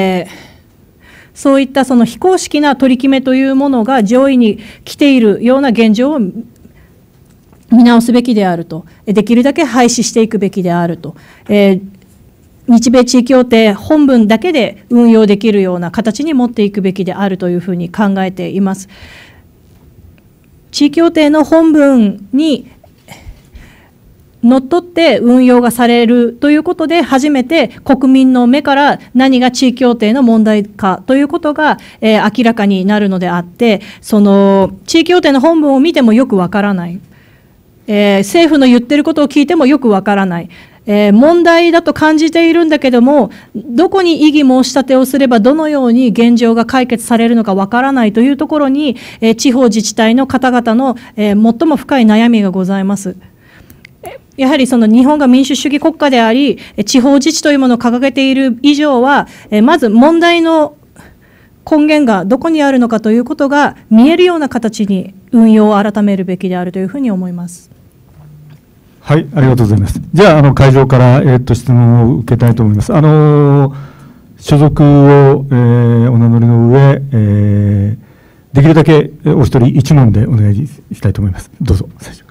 そういったその非公式な取り決めというものが上位に来ているような現状を見直すべきであると、できるだけ廃止していくべきであると、日米地位協定本文だけで運用できるような形に持っていくべきであるというふうに考えています。地位協定の本文にのっとって運用がされるということで、初めて国民の目から何が地位協定の問題かということが、明らかになるのであって、その地位協定の本文を見てもよくわからない、政府の言ってることを聞いてもよくわからない、問題だと感じているんだけども、どこに異議申し立てをすればどのように現状が解決されるのかわからないというところに、地方自治体の方々の、最も深い悩みがございます。やはりその日本が民主主義国家であり、地方自治というものを掲げている以上は、まず問題の根源がどこにあるのかということが見えるような形に運用を改めるべきであるというふうに思います。 はい、ありがとうございます。じゃあ、会場から、質問を受けたいと思います。所属を、お名乗りの上、できるだけお一人一問でお願いしたいと思います。どうぞ、最初。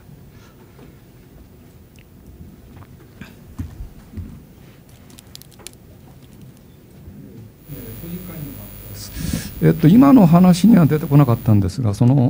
今の話には出てこなかったんですが、その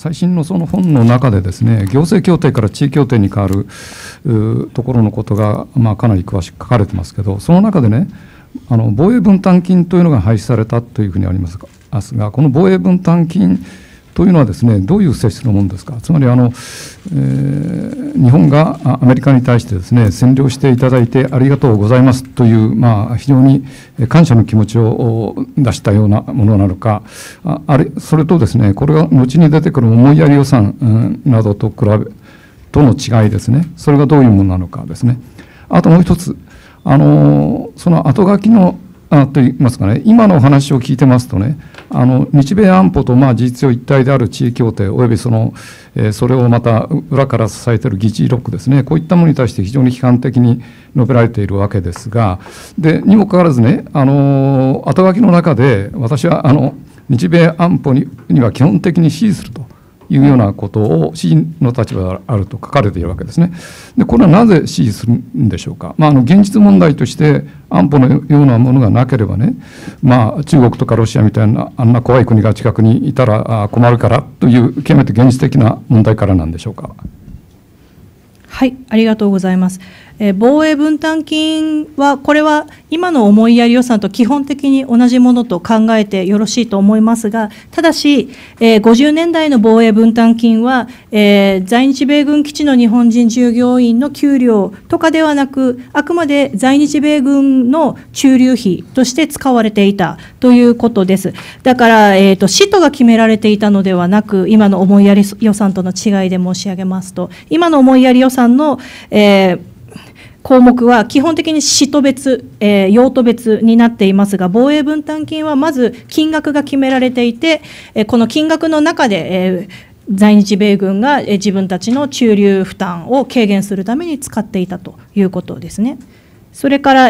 最新のその本の中でですね、行政協定から地位協定に変わるところのことが、かなり詳しく書かれてますけど、その中でね、防衛分担金というのが廃止されたというふうにありますが、この防衛分担金というのはですね、どういう性質のものですか。つまり日本がアメリカに対してですね、占領していただいてありがとうございますという、非常に感謝の気持ちを出したようなものなのか、それとですね、これが後に出てくる思いやり予算などと比べとの違いですね、それがどういうものなのかですね。あともう一つ、その後書きのといいますかね、今のお話を聞いてますとね、日米安保と事実上一体である地位協定およびそれをまた裏から支えている議事録ですね、こういったものに対して非常に批判的に述べられているわけですが、にもかかわらずね、後書きの中で私は日米安保には基本的に支持するというようなことを支持の立場であると書かれているわけですね。でこれはなぜ支持するんでしょうか。現実問題として安保のようなものがなければね、中国とかロシアみたいなあんな怖い国が近くにいたら困るからという極めて現実的な問題からなんでしょうか。 はい、ありがとうございます。防衛分担金は、これは今の思いやり予算と基本的に同じものと考えてよろしいと思いますが、ただし、50年代の防衛分担金は、在日米軍基地の日本人従業員の給料とかではなく、あくまで在日米軍の駐留費として使われていたということです。だから、使途が決められていたのではなく、今の思いやり予算との違いで申し上げますと、今の思いやり予算の、項目は基本的に使途別、用途別になっていますが、防衛分担金はまず金額が決められていて、この金額の中で、在日米軍が自分たちの駐留負担を軽減するために使っていたということですね。それから、はい、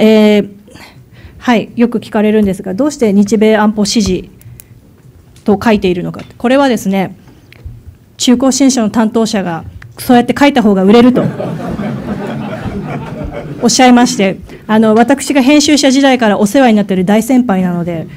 よく聞かれるんですが、どうして日米安保支持と書いているのか。これはですね、中高新書の担当者がそうやって書いた方が売れるとおっしゃいまして、私が編集者時代からお世話になっている大先輩なので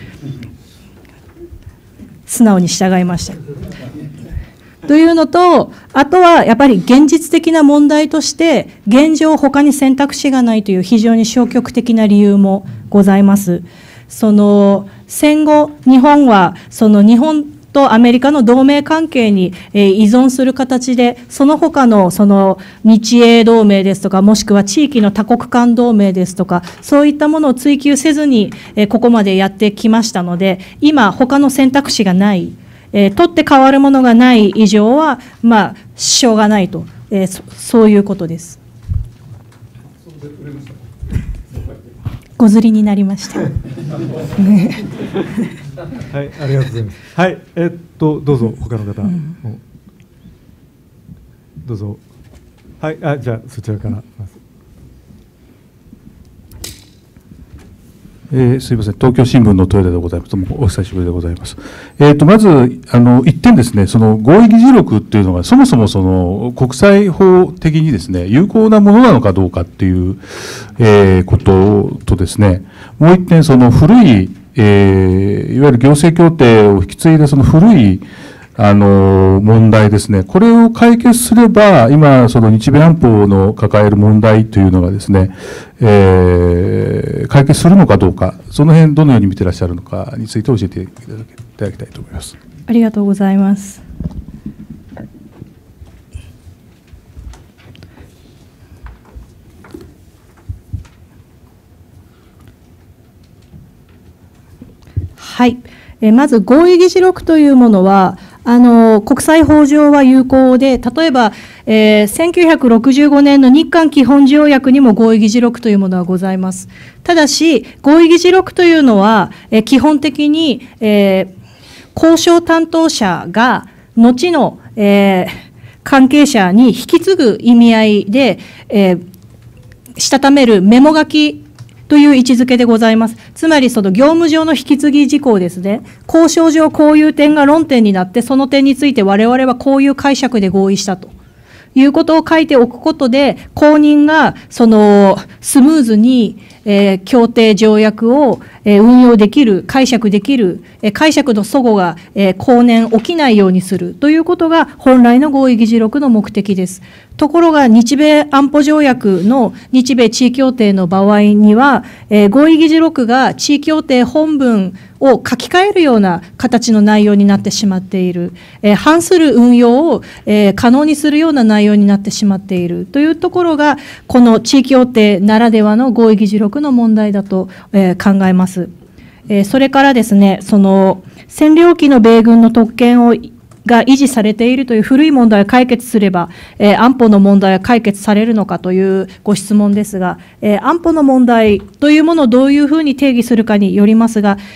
素直に従いました。というのと、あとはやっぱり現実的な問題として現状他に選択肢がないという非常に消極的な理由もございます。戦後日本は日本とアメリカの同盟関係に依存する形で、その他の日英同盟ですとか、もしくは地域の多国間同盟ですとか、そういったものを追求せずにここまでやってきましたので、今他の選択肢がない、取って変わるものがない以上はしょうがないと、そういうことです。ごずりになりました。はい、 ありがとうございます。はい、どうぞ他の方、どうぞ。はい、じゃあそちらから。 すみません、東京新聞の豊田でございます。お久しぶりでございます。まず一点ですね、合意議事録っていうのがそもそも国際法的にですね有効なものなのかどうかっていう、こととですね、もう一点古い、いわゆる行政協定を引き継いだ古い問題ですね、これを解決すれば、今、日米安保の抱える問題というのがですね、解決するのかどうか、その辺どのように見ていらっしゃるのかについて教えていただきたいと思います。 ありがとうございます。はい、まず合意議事録というものは国際法上は有効で、例えば、1965年の日韓基本条約にも合意議事録というものはございます。ただし、合意議事録というのは、基本的に、交渉担当者が後の、関係者に引き継ぐ意味合いで、したためるメモ書きという位置づけでございます。つまり業務上の引き継ぎ事項ですね。交渉上こういう点が論点になって、その点について我々はこういう解釈で合意したということを書いておくことで、後任がそのスムーズに協定条約を運用できる、解釈できる、解釈の齟齬が後年起きないようにするということが本来の合意議事録の目的です。ところが日米安保条約の日米地位協定の場合には、合意議事録が地位協定本文を書き換えるような形の内容になってしまっている、反する運用を可能にするような内容になってしまっているというところが、この地位協定ならではの合意議事録の問題だと考えます。それからですね、その占領期の米軍の特権が維持されているという古い問題を解決すれば、安保の問題は解決されるのかというご質問ですが、安保の問題というものをどういうふうに定義するかによりますが、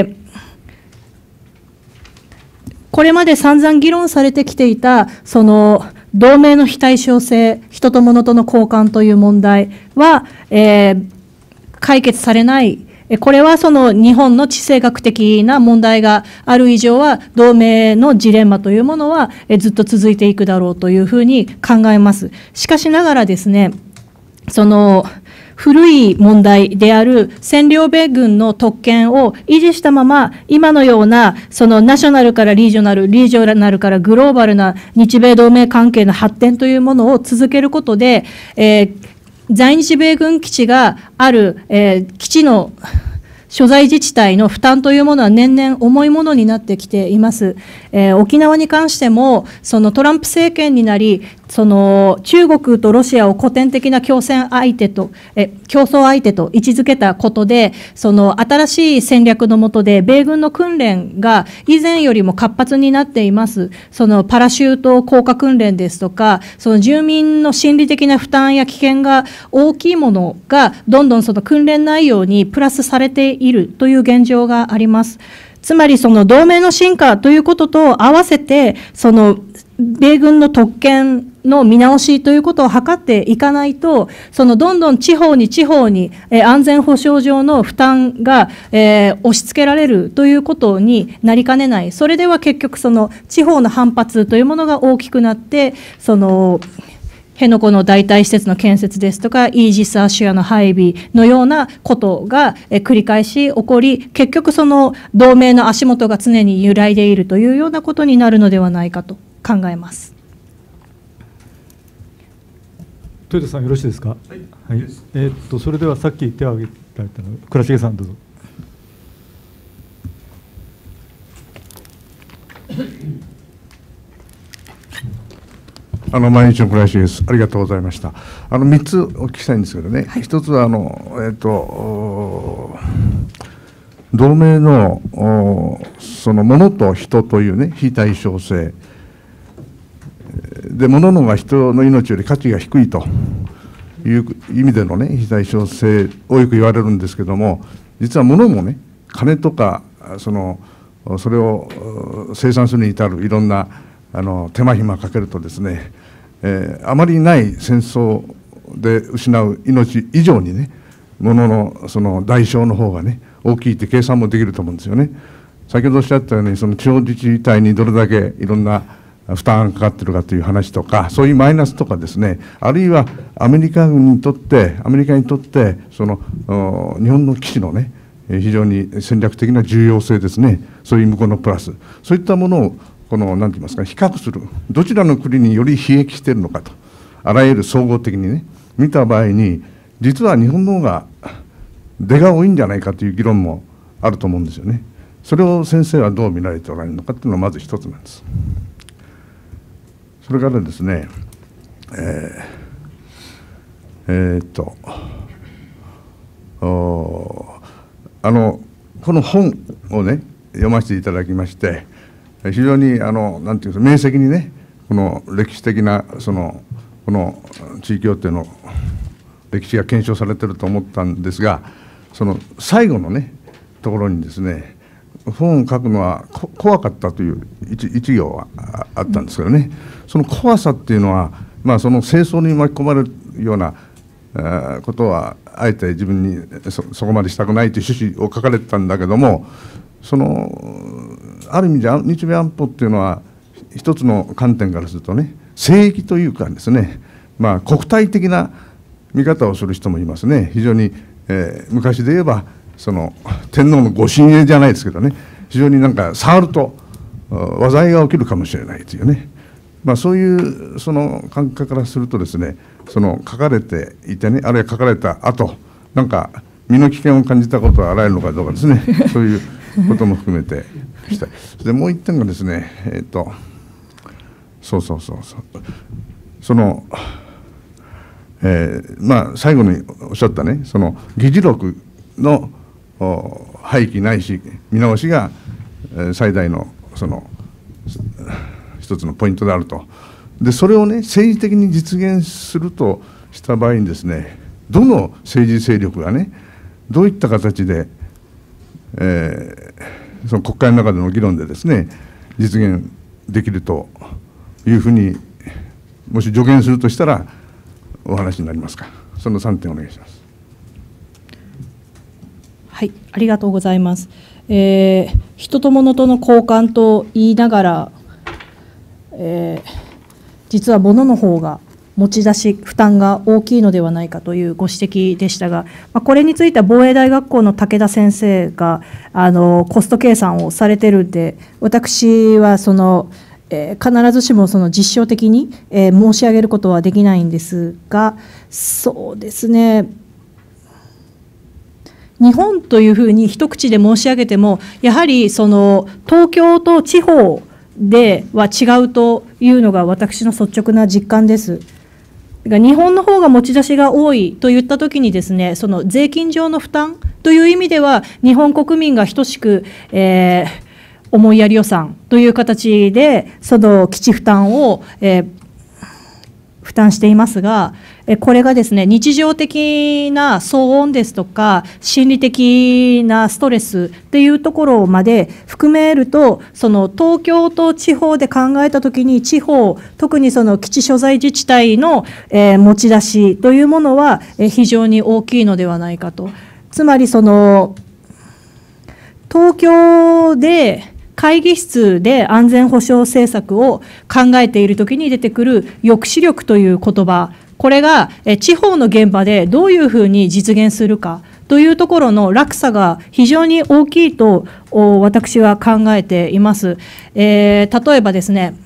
これまで散々議論されてきていた、その同盟の非対称性、人と物との交換という問題は、解決されない。これはその日本の地政学的な問題がある以上は、同盟のジレンマというものはずっと続いていくだろうというふうに考えます。しかしながらですね、その古い問題である占領米軍の特権を維持したまま、今のようなそのナショナルからリージョナル、リージョナルからグローバルな日米同盟関係の発展というものを続けることで、在日米軍基地がある、基地の所在自治体の負担というものは年々重いものになってきています。沖縄に関しても、そのトランプ政権になり、その中国とロシアを古典的な競争相手と位置づけたことで、その新しい戦略の下で、米軍の訓練が以前よりも活発になっています。そのパラシュート降下訓練ですとか、その住民の心理的な負担や危険が大きいものが、どんどんその訓練内容にプラスされているという現状があります。つまりその同盟の進化ということと合わせて、その米軍の特権の見直しということを図っていかないと、そのどんどん地方に安全保障上の負担が押し付けられるということになりかねない。それでは結局その地方の反発というものが大きくなって、その辺野古の代替施設の建設ですとか、イージス・アシュアの配備のようなことが繰り返し起こり、結局その同盟の足元が常に揺らいでいるというようなことになるのではないかと考えます。 豊田さん、よろしいですか。はい。それではさっき手を挙げられたの、倉重さんどうぞ。 毎日の暮らしです。ありがとうございました。3つお聞きしたいんですけどね、はい、1つは同盟のその物と人というね、非対称性で、物のが人の命より価値が低いという意味でのね、非対称性をよく言われるんですけども、実は物もね、金とかそれを生産するに至るいろんな手間暇かけるとですね、あまりない戦争で失う命以上にね、物のその代償の方がね、大きいって計算もできると思うんですよね。先ほどおっしゃったように、その地方自治体にどれだけいろんな負担がかかっているかという話とか、そういうマイナスとかですね、あるいはアメリカにとってその日本の基地のね、非常に戦略的な重要性ですね、そういう向こうのプラス、そういったものを何て言いますか、比較する、どちらの国により裨益しているのかと、あらゆる総合的にね、見た場合に、実は日本の方が出が多いんじゃないかという議論もあると思うんですよね。それを先生はどう見られておられるのかというのがまず一つなんです。それからですね、この本をね、読ませていただきまして、非常になんていうか、明晰にね、この歴史的なこの地位協定の歴史が検証されていると思ったんですが、その最後のねところにですね、本を書くのは怖かったという一行はあったんですけどね、その怖さっていうのは、その戦争に巻き込まれるようなことはあえて自分にそこまでしたくないという趣旨を書かれてたんだけども、ある意味じゃ日米安保っていうのは一つの観点からするとね、 聖域というかですね、国体的な見方をする人もいますね。非常に、昔で言えばその天皇のご神栄じゃないですけどね、非常になんか触ると災いが起きるかもしれないというね、そういうその感覚からするとですね、その書かれていてね、あるいは書かれた後なんか身の危険を感じたことはあらゆるのかどうかですねそういうことも含めて聞きたい。でもう一点がですね、その、最後におっしゃったね、その議事録の廃棄ないし見直しが最大のその一つのポイントであると。でそれをね、政治的に実現するとした場合にですね、どの政治勢力がね、どういった形で、その国会の中での議論でですね実現できるというふうにもし助言するとしたらお話になりますか。その3点お願いします。 はい、ありがとうございます。人と物との交換と言いながら、実は物の方が持ち出し負担が大きいのではないかというご指摘でしたが、これについては防衛大学校の武田先生がコスト計算をされてるんで、私はその必ずしもその実証的に申し上げることはできないんですが、そうですね、日本というふうに一口で申し上げても、やはりその東京と地方では違うというのが私の率直な実感です。日本の方が持ち出しが多いといったときにですね、その税金上の負担という意味では日本国民が等しく、思いやり予算という形でその基地負担を、負担していますが、これがですね、日常的な騒音ですとか心理的なストレスっていうところまで含めると、その東京と地方で考えたときに、地方、特にその基地所在自治体の、持ち出しというものは、非常に大きいのではないかと。つまりその東京で会議室で安全保障政策を考えているときに出てくる抑止力という言葉、これが地方の現場でどういうふうに実現するかというところの落差が非常に大きいと私は考えています。例えばですね、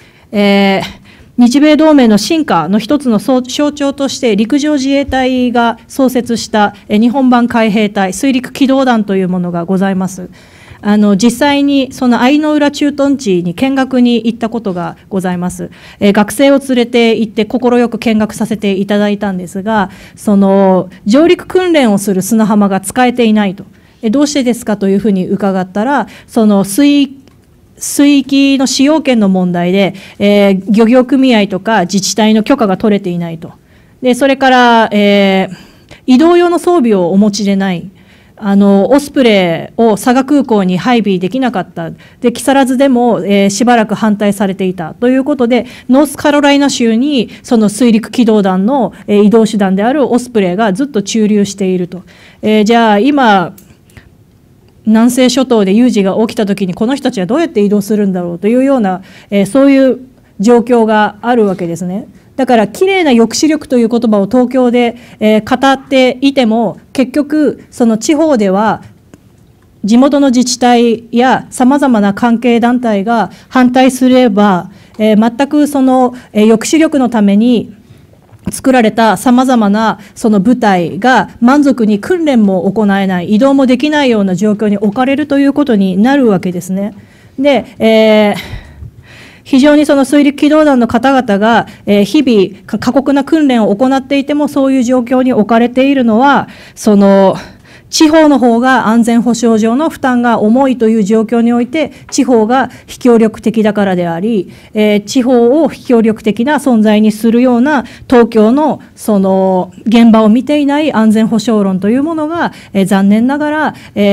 日米同盟の進化の一つの象徴として陸上自衛隊が創設した日本版海兵隊水陸機動団というものがございます。実際にその相浦駐屯地に見学に行ったことがございます。学生を連れて行って快く見学させていただいたんですが、その上陸訓練をする砂浜が使えていないと。どうしてですかというふうに伺ったら、その水域の使用権の問題で、漁業組合とか自治体の許可が取れていないと。でそれから、移動用の装備をお持ちでない。オスプレイを佐賀空港に配備できなかった。で、木更津でも、しばらく反対されていたということで、ノースカロライナ州にその水陸機動団の、移動手段であるオスプレイがずっと駐留していると。じゃあ今、南西諸島で有事が起きたときにこの人たちはどうやって移動するんだろうというような、そういう状況があるわけですね。だからきれいな抑止力という言葉を東京で、語っていても、結局その地方では地元の自治体やさまざまな関係団体が反対すれば、全くその抑止力のために作られたさまざまなその部隊が満足に訓練も行えない、移動もできないような状況に置かれるということになるわけですね。で、非常にその水陸機動団の方々が日々過酷な訓練を行っていても、そういう状況に置かれているのは、その地方の方が安全保障上の負担が重いという状況において、地方が非協力的だからであり、地方を非協力的な存在にするような東京のその現場を見ていない安全保障論というものが、残念ながら、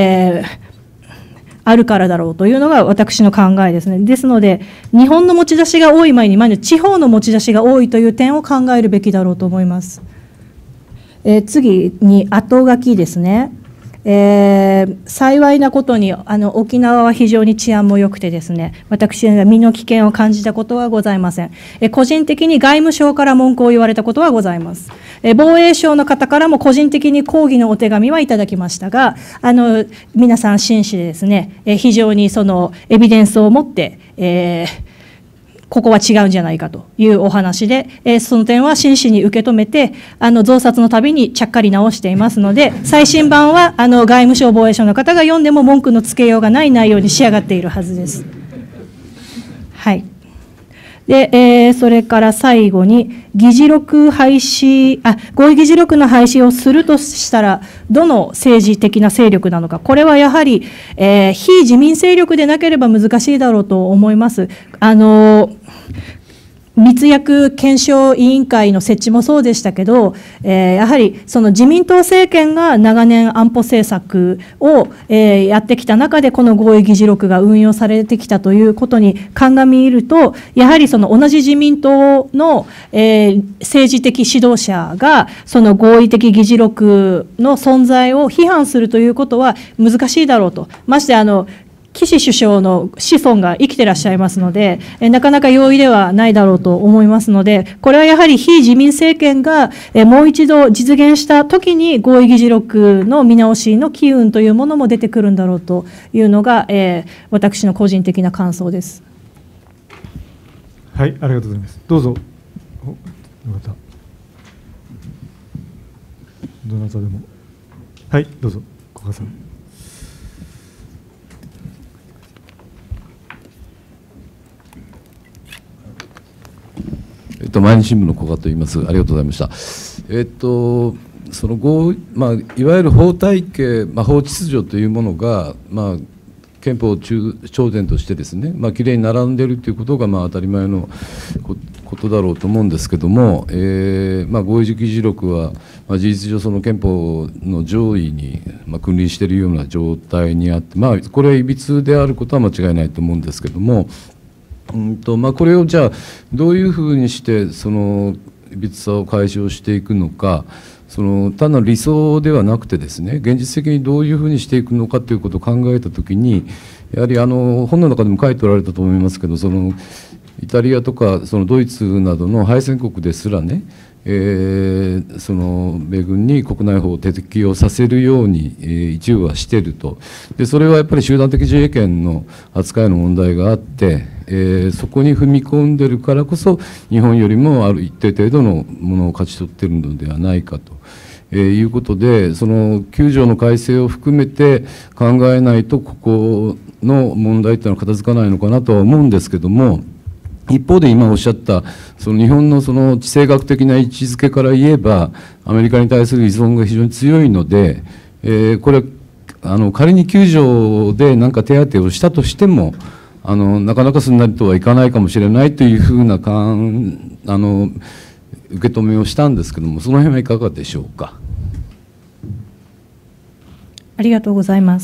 あるからだろうというのが私の考えですね。ですので、日本の持ち出しが多い前に、まず地方の持ち出しが多いという点を考えるべきだろうと思います。次に後書きですね。 幸いなことに沖縄は非常に治安も良くてですね、私が身の危険を感じたことはございません。個人的に外務省から文句を言われたことはございます。防衛省の方からも個人的に抗議のお手紙はいただきましたが、皆さん真摯でですね、非常にそのエビデンスを持って、ここは違うんじゃないかというお話で、その点は真摯に受け止めて、増刷のたびにちゃっかり直していますので、最新版は外務省防衛省の方が読んでも文句のつけようがない内容に仕上がっているはずです。はい。で、それから最後に、議事録廃止、合意議事録の廃止をするとしたら、どの政治的な勢力なのか、これはやはり、非自民勢力でなければ難しいだろうと思います。密約検証委員会の設置もそうでしたけど、やはりその自民党政権が長年安保政策を、やってきた中でこの合意議事録が運用されてきたということに鑑みると、やはりその同じ自民党の、政治的指導者がその合意的議事録の存在を批判するということは難しいだろうと。まして岸首相の子孫が生きてらっしゃいますので、なかなか容易ではないだろうと思いますので、これはやはり非自民政権がもう一度実現したときに合意議事録の見直しの機運というものも出てくるんだろうというのが、私の個人的な感想です。 はい、ありがとうございます。どうぞ。どなたでも。はい、どうぞ。小川さん。 毎日新聞の古賀と言います。ありがとうございました。その合意、いわゆる法体系、法秩序というものが、憲法を頂点としてですね、きれいに並んでいるということが当たり前のことだろうと思うんですけども、合意議事録は、事実上その憲法の上位に、君臨しているような状態にあって、これはいびつであることは間違いないと思うんですけども、これをじゃあどういうふうにしてそのいびつさを解消していくのか、単なる理想ではなくてですね、現実的にどういうふうにしていくのかということを考えたときに、やはり本の中でも書いておられたと思いますけど、イタリアとかドイツなどの敗戦国ですらね、その米軍に国内法を適用させるように、一部はしていると。でそれはやっぱり集団的自衛権の扱いの問題があって、そこに踏み込んでるからこそ日本よりもある一定程度のものを勝ち取っているのではないかと、いうことで、その9条の改正を含めて考えないとここの問題というのは片付かないのかなとは思うんですけども、一方で今おっしゃったその日本のその地政学的な位置づけから言えばアメリカに対する依存が非常に強いので、これは仮に9条で何か手当てをしたとしてもなかなかすんなりとはいかないかもしれないというふうな受け止めをしたんですけども、その辺はいかがでしょうか。 ありがとうございます。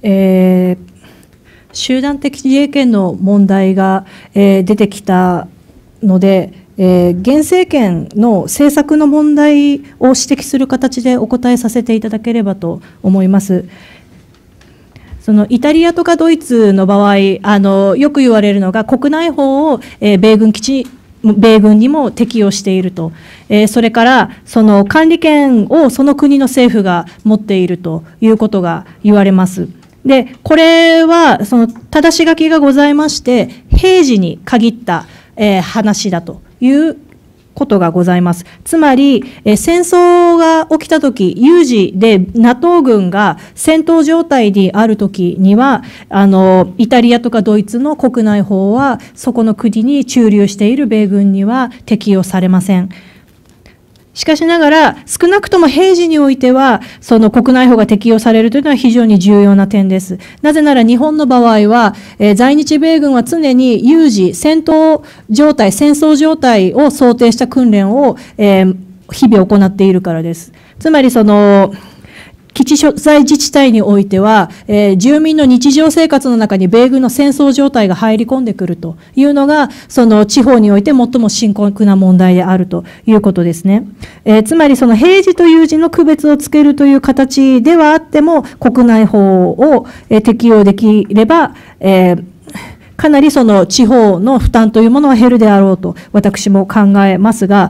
集団的自衛権の問題が、出てきたので、現政権の政策の問題を指摘する形でお答えさせていただければと思います。イタリアとかドイツの場合、よく言われるのが国内法を、米軍にも適用していると、それから管理権をその国の政府が持っているということが言われます。でこれは正し書きがございまして、平時に限った、話だということがございます。つまり、戦争が起きたとき、有事で NATO 軍が戦闘状態にあるときには、イタリアとかドイツの国内法は、そこの国に駐留している米軍には適用されません。しかしながら、少なくとも平時においては、その国内法が適用されるというのは非常に重要な点です。なぜなら日本の場合は、在日米軍は常に有事、戦闘状態、戦争状態を想定した訓練を、日々行っているからです。つまり基地所在自治体においては、住民の日常生活の中に米軍の戦争状態が入り込んでくるというのが、その地方において最も深刻な問題であるということですね。つまりその平時と有事の区別をつけるという形ではあっても、国内法を適用できれば、かなりその地方の負担というものは減るであろうと私も考えますが、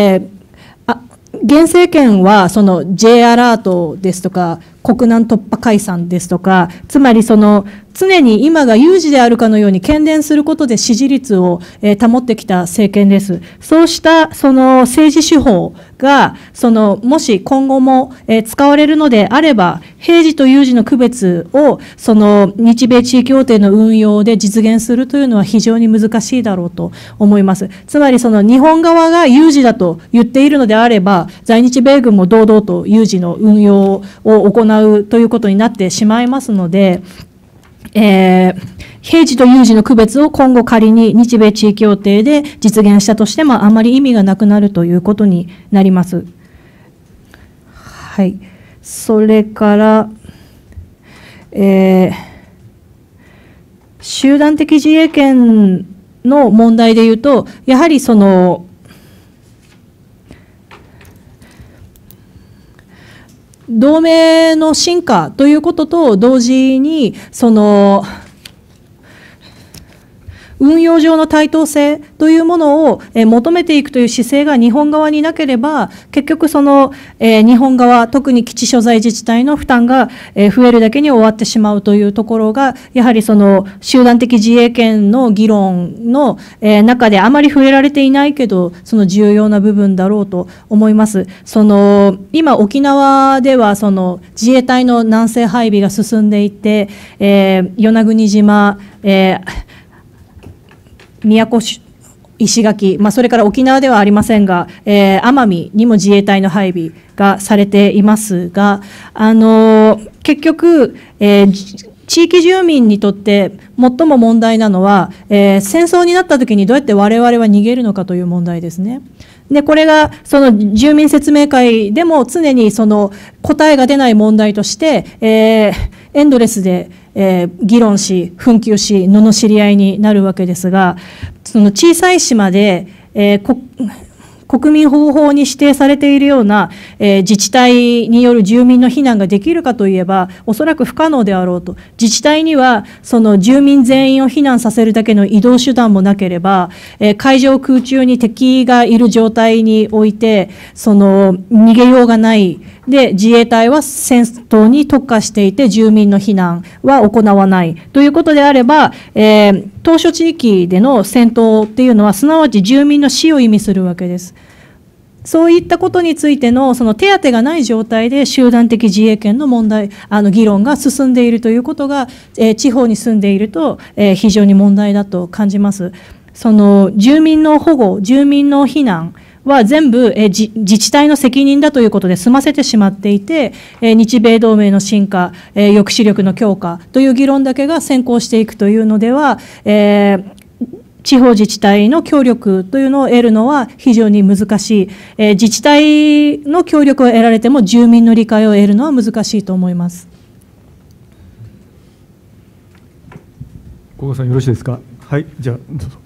現政権はその J アラートですとか国難突破解散ですとか、つまりその常に今が有事であるかのように喧伝することで支持率を保ってきた政権です。そうしたその政治手法がもし今後も使われるのであれば、平時と有事の区別をその日米地位協定の運用で実現するというのは非常に難しいだろうと思います。つまりその日本側が有事だと言っているのであれば、在日米軍も堂々と有事の運用を行うということになってしまいますので、平時と有事の区別を今後仮に日米地位協定で実現したとしてもあまり意味がなくなるということになります。はい。それから、集団的自衛権の問題でいうと、やはりその同盟の深化ということと同時に、その運用上の対等性というものを求めていくという姿勢が日本側になければ、結局その日本側、特に基地所在自治体の負担が増えるだけに終わってしまうというところが、やはりその集団的自衛権の議論の中であまり触れられていないけど、その重要な部分だろうと思います。今沖縄ではその自衛隊の南西配備が進んでいて、与那国島、宮古石垣、それから沖縄ではありませんが、奄美にも自衛隊の配備がされていますが、結局、地域住民にとって最も問題なのは、戦争になった時にどうやって我々は逃げるのかという問題ですね。で、これがその住民説明会でも常にその答えが出ない問題として、エンドレスで議論し、紛糾し、罵り合いになるわけですが、その小さい島で、国民保護法に指定されているような、自治体による住民の避難ができるかといえば、おそらく不可能であろうと。自治体には、その住民全員を避難させるだけの移動手段もなければ、海上空中に敵がいる状態において、その逃げようがない。で、自衛隊は戦闘に特化していて、住民の避難は行わないということであれば、島嶼地域での戦闘っていうのは、すなわち住民の死を意味するわけです。そういったことについてのその手当がない状態で集団的自衛権の問題、議論が進んでいるということが、地方に住んでいると、非常に問題だと感じます。その住民の保護、住民の避難は全部自治体の責任だということで済ませてしまっていて、日米同盟の深化、抑止力の強化という議論だけが先行していくというのでは、地方自治体の協力というのを得るのは非常に難しい。自治体の協力を得られても住民の理解を得るのは難しいと思います。 小川さんよろしいですか。はい、じゃあどうぞ。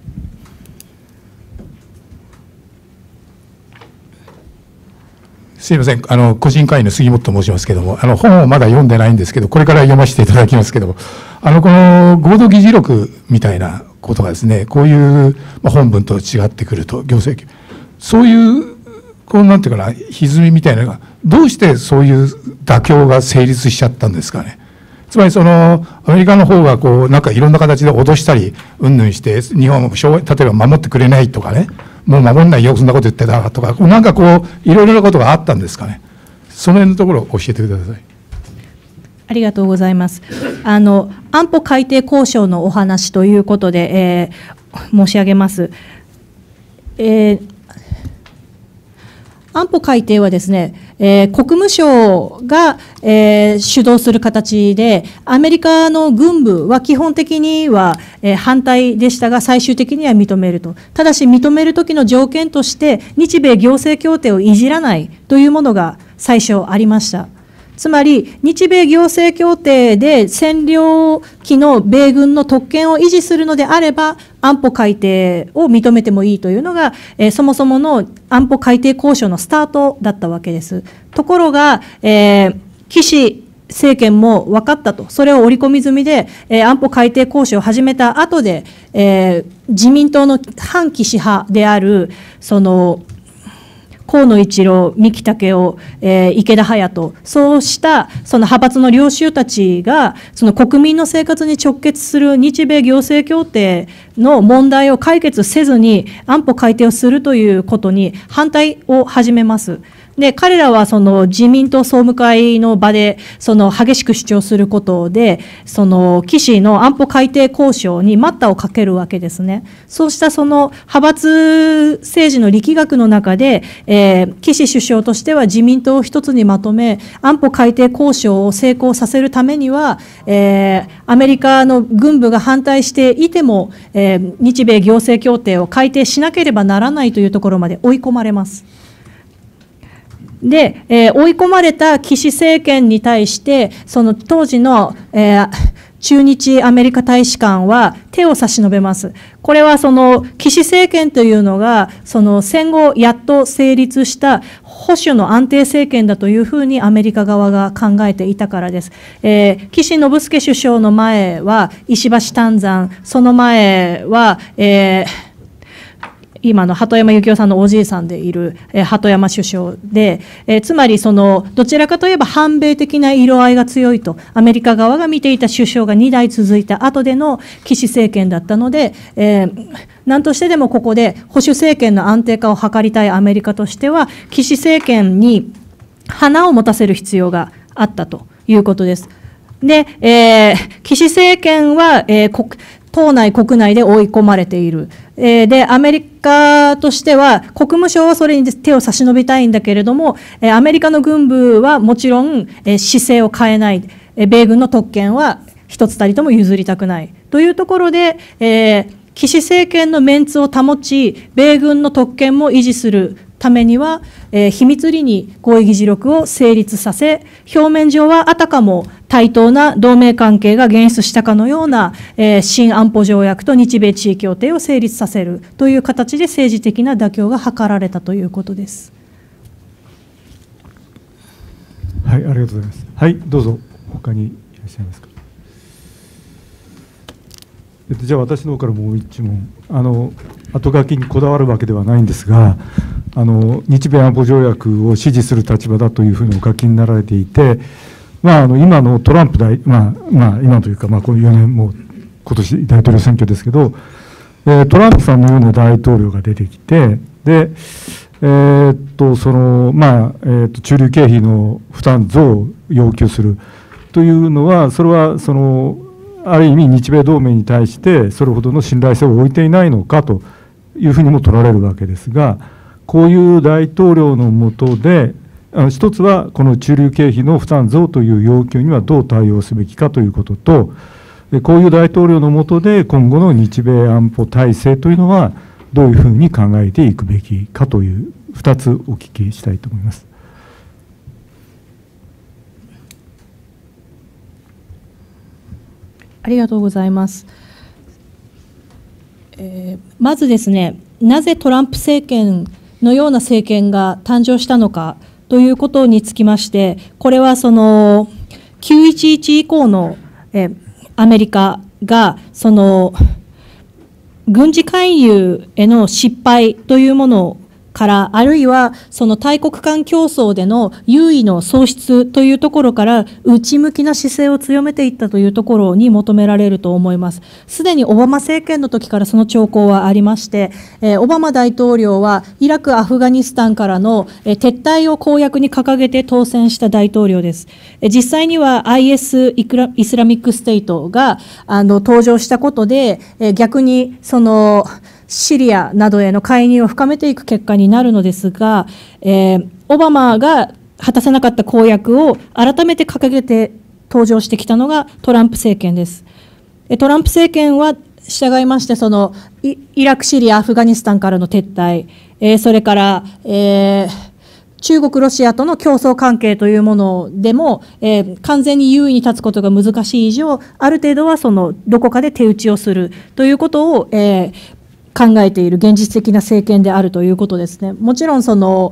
すみません、個人会員の杉本と申しますけれども、本をまだ読んでないんですけど、これから読ませていただきますけども、この合同議事録みたいなことがですね、こういう本文と違ってくると、行政、そういう、なんていうかな、歪みみたいなのが、どうしてそういう妥協が成立しちゃったんですかね。つまりアメリカの方がなんかいろんな形で脅したり、云々して、日本を例えば守ってくれないとかね、もう守んないよ、そんなこと言ってたとか、なんかいろいろなことがあったんですかね。その辺のところを教えてください。 ありがとうございます。安保改定交渉のお話ということで、申し上げます。安保改定はですね、国務省が、主導する形で、アメリカの軍部は基本的には、反対でしたが、最終的には認めると。ただし、認めるときの条件として、日米行政協定をいじらないというものが最初ありました。 つまり日米行政協定で占領期の米軍の特権を維持するのであれば安保改定を認めてもいいというのが、そもそもの安保改定交渉のスタートだったわけです。ところが、岸政権も分かったと、それを織り込み済みで、安保改定交渉を始めた後で、自民党の反岸派であるその河野一郎、三木武夫、池田勇人、そうしたその派閥の領袖たちがその国民の生活に直結する日米行政協定の問題を解決せずに安保改定をするということに反対を始めます。で、彼らはその自民党総務会の場でその激しく主張することで、その岸の安保改定交渉に待ったをかけるわけですね。そうしたその派閥政治の力学の中で、岸首相としては自民党を一つにまとめ、安保改定交渉を成功させるためには、アメリカの軍部が反対していても、日米行政協定を改定しなければならないというところまで追い込まれます。で、追い込まれた岸政権に対して、その当時の、駐日アメリカ大使館は手を差し伸べます。これはその岸政権というのが、その戦後やっと成立した保守の安定政権だというふうにアメリカ側が考えていたからです。岸信介首相の前は石橋丹山、その前は、今の鳩山幸夫さんのおじいさんでいる鳩山首相で、つまりそのどちらかといえば反米的な色合いが強いとアメリカ側が見ていた首相が2代続いた後での岸政権だったので、何としてでもここで保守政権の安定化を図りたいアメリカとしては岸政権に花を持たせる必要があったということです。で、岸政権は、党内国内で追い込まれている。で、アメリカとしては、国務省はそれに手を差し伸べたいんだけれども、アメリカの軍部はもちろん姿勢を変えない。米軍の特権は一つたりとも譲りたくない。というところで、岸政権のメンツを保ち、米軍の特権も維持するためには、秘密裏に合意議事録を成立させ、表面上はあたかも対等な同盟関係が現出したかのような、新安保条約と日米地位協定を成立させるという形で政治的な妥協が図られたということです。 はい、ありがとうございます。はい、どうぞ他にいらっしゃいますか。じゃあ私の方からもう一問、後書きにこだわるわけではないんですが、日米安保条約を支持する立場だというふうにお書きになられていて、今のトランプ今というか、この4年も今年大統領選挙ですけど、トランプさんのような大統領が出てきて、で、駐留経費の負担増を要求するというのは、それはある意味日米同盟に対してそれほどの信頼性を置いていないのかというふうにも取られるわけですが、こういう大統領の下で、一つはこの駐留経費の負担増という要求にはどう対応すべきかということと、こういう大統領の下で今後の日米安保体制というのはどういうふうに考えていくべきかという2つお聞きしたいと思います。 ありがとうございます。まずですね、なぜトランプ政権のような政権が誕生したのかということにつきまして、これはその911以降のアメリカがその軍事介入への失敗というものから、あるいはその大国間競争での優位の喪失というところから内向きな姿勢を強めていったというところに求められると思います。すでにオバマ政権の時からその兆候はありまして、オバマ大統領はイラク・アフガニスタンからの撤退を公約に掲げて当選した大統領です。実際には IS イスラミックステートが登場したことで、逆にそのシリアなどへの介入を深めていく結果になるのですが、オバマが果たせなかった公約を改めて掲げて登場してきたのがトランプ政権です。トランプ政権は従いまして、そのイラク、シリア、アフガニスタンからの撤退、それから、 中国、ロシアとの競争関係というものでも、完全に優位に立つことが難しい以上、ある程度はどこかで手打ちをするということを、考えている現実的な政権であるということですね。もちろん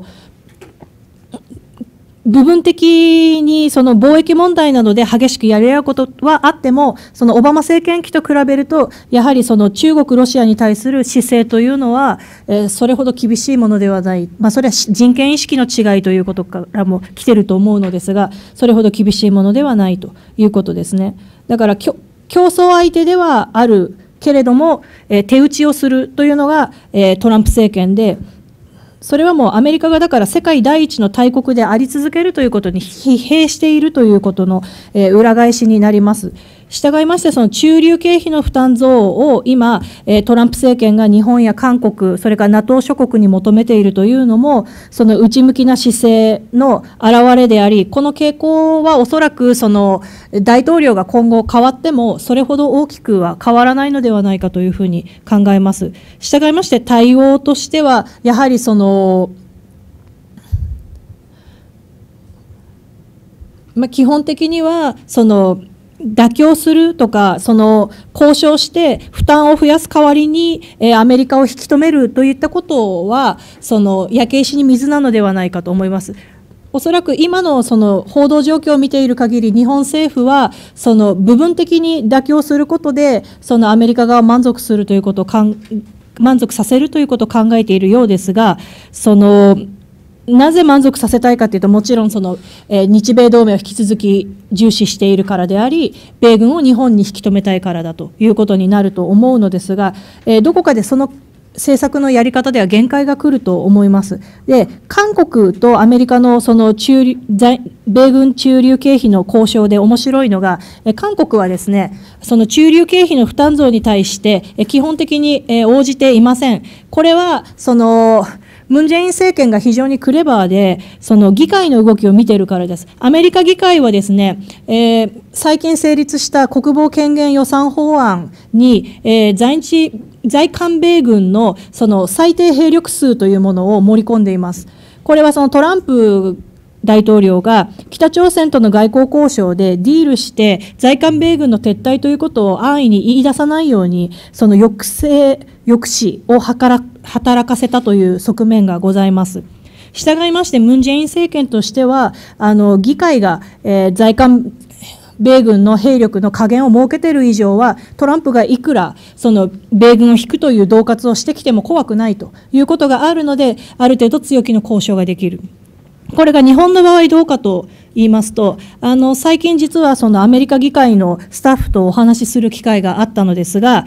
部分的に貿易問題などで激しくやり合うことはあっても、オバマ政権期と比べると、やはり中国、ロシアに対する姿勢というのは、それほど厳しいものではない、それは人権意識の違いということからも来てると思うのですが、それほど厳しいものではないということですね。だから競争相手ではあるけれども、手打ちをするというのが、トランプ政権で、それはもうアメリカがだから世界第一の大国であり続けるということに疲弊しているということの裏返しになります。従いまして、駐留経費の負担増を今、トランプ政権が日本や韓国、それから NATO 諸国に求めているというのも、内向きな姿勢の表れであり、この傾向はおそらく大統領が今後変わっても、それほど大きくは変わらないのではないかというふうに考えます。従いまして、対応としては、やはり基本的には妥協するとか、交渉して負担を増やす代わりに、アメリカを引き止めるといったことは、焼け石に水なのではないかと思います。おそらく今の報道状況を見ている限り、日本政府は部分的に妥協することで、アメリカ側を満足するということを満足させるということを考えているようですが、なぜ満足させたいかというと、もちろん日米同盟を引き続き重視しているからであり、米軍を日本に引き止めたいからだということになると思うのですが、どこかでその政策のやり方では限界が来ると思います。で、韓国とアメリカの米軍駐留経費の交渉で面白いのが、韓国はですね、駐留経費の負担増に対して基本的に応じていません。これはムン・ジェイン政権が非常にクレバーで、議会の動きを見ているからです。アメリカ議会はですね、最近成立した国防権限予算法案に、在韓米軍の最低兵力数というものを盛り込んでいます。これはトランプ大統領が北朝鮮との外交交渉でディールして在韓米軍の撤退ということを安易に言い出さないように抑止を働かせたという側面がございます。従いましてムン・ジェイン政権としては議会が、在韓米軍の兵力の下限を設けている以上はトランプがいくら米軍を引くという恫喝をしてきても怖くないということがあるので、ある程度強気の交渉ができる。これが日本の場合どうかと言いますと、最近実はアメリカ議会のスタッフとお話しする機会があったのですが、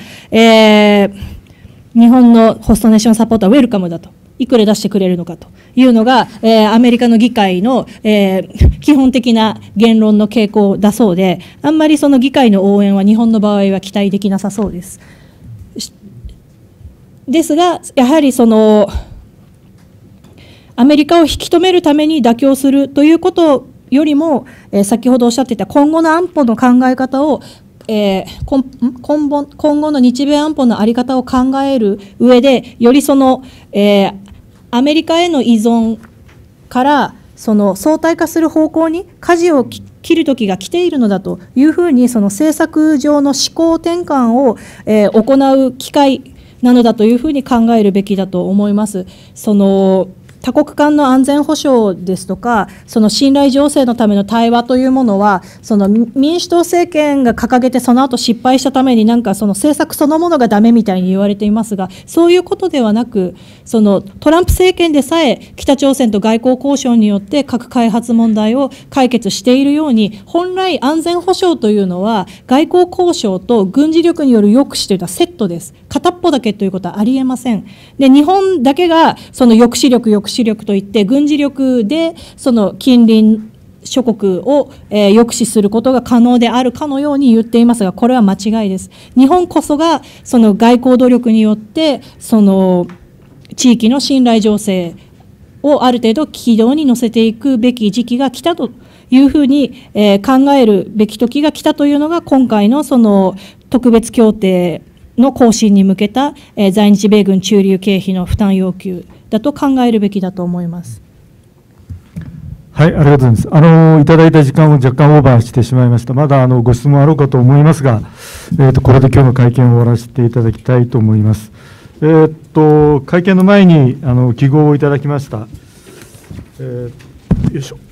日本のホストネーションサポートはウェルカムだと、いくら出してくれるのかというのが、アメリカの議会の、基本的な言論の傾向だそうで、あんまり議会の応援は日本の場合は期待できなさそうです。ですが、やはりアメリカを引き止めるために妥協するということよりも、先ほどおっしゃっていた今後の安保の考え方を、今後の日米安保の在り方を考える上で、よりアメリカへの依存から相対化する方向に舵を切る時が来ているのだというふうに、政策上の思考転換を、行う機会なのだというふうに考えるべきだと思います。多国間の安全保障ですとか、信頼醸成のための対話というものは、民主党政権が掲げてその後失敗したために政策そのものがダメみたいに言われていますが、そういうことではなく、トランプ政権でさえ北朝鮮と外交交渉によって核開発問題を解決しているように、本来安全保障というのは外交交渉と軍事力による抑止というのはセットです。片っぽだけということはありえません。で、日本だけが抑止力といって軍事力で近隣諸国を抑止することが可能であるかのように言っていますが、これは間違いです。日本こそが外交努力によって地域の信頼醸成をある程度軌道に乗せていくべき時期が来たというふうに考えるべき時が来たというのが、今回の特別協定の更新に向けた在日米軍駐留経費の負担要求だと考えるべきだと思います。 はい、ありがとうございます。いただいた時間を若干オーバーしてしまいました。まだご質問あろうかと思いますが、これで今日の会見を終わらせていただきたいと思います。会見の前に記号をいただきました。よいしょ。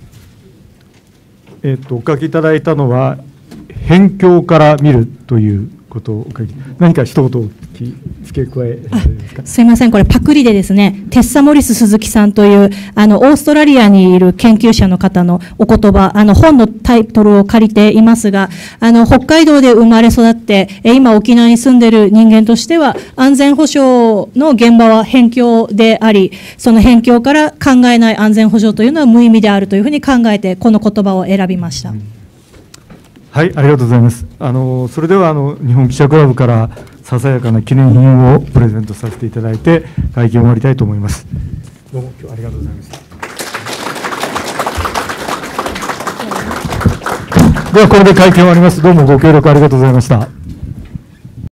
お書きいただいたのは、辺境から見るということをお書き、何か一言付け加えですか。 すいません、これパクリでですね、テッサ・モリス鈴木さんというオーストラリアにいる研究者の方のお言葉、本のタイトルを借りていますが、北海道で生まれ育って今沖縄に住んでいる人間としては、安全保障の現場は辺境であり、その辺境から考えない安全保障というのは無意味であるというふうに考えて、この言葉を選びました。 はい、ありがとうございます。それでは日本記者クラブからささやかな記念品をプレゼントさせていただいて会見を終わりたいと思います。どうも今日ありがとうございました。ではこれで会見を終わります。どうもご協力ありがとうございました。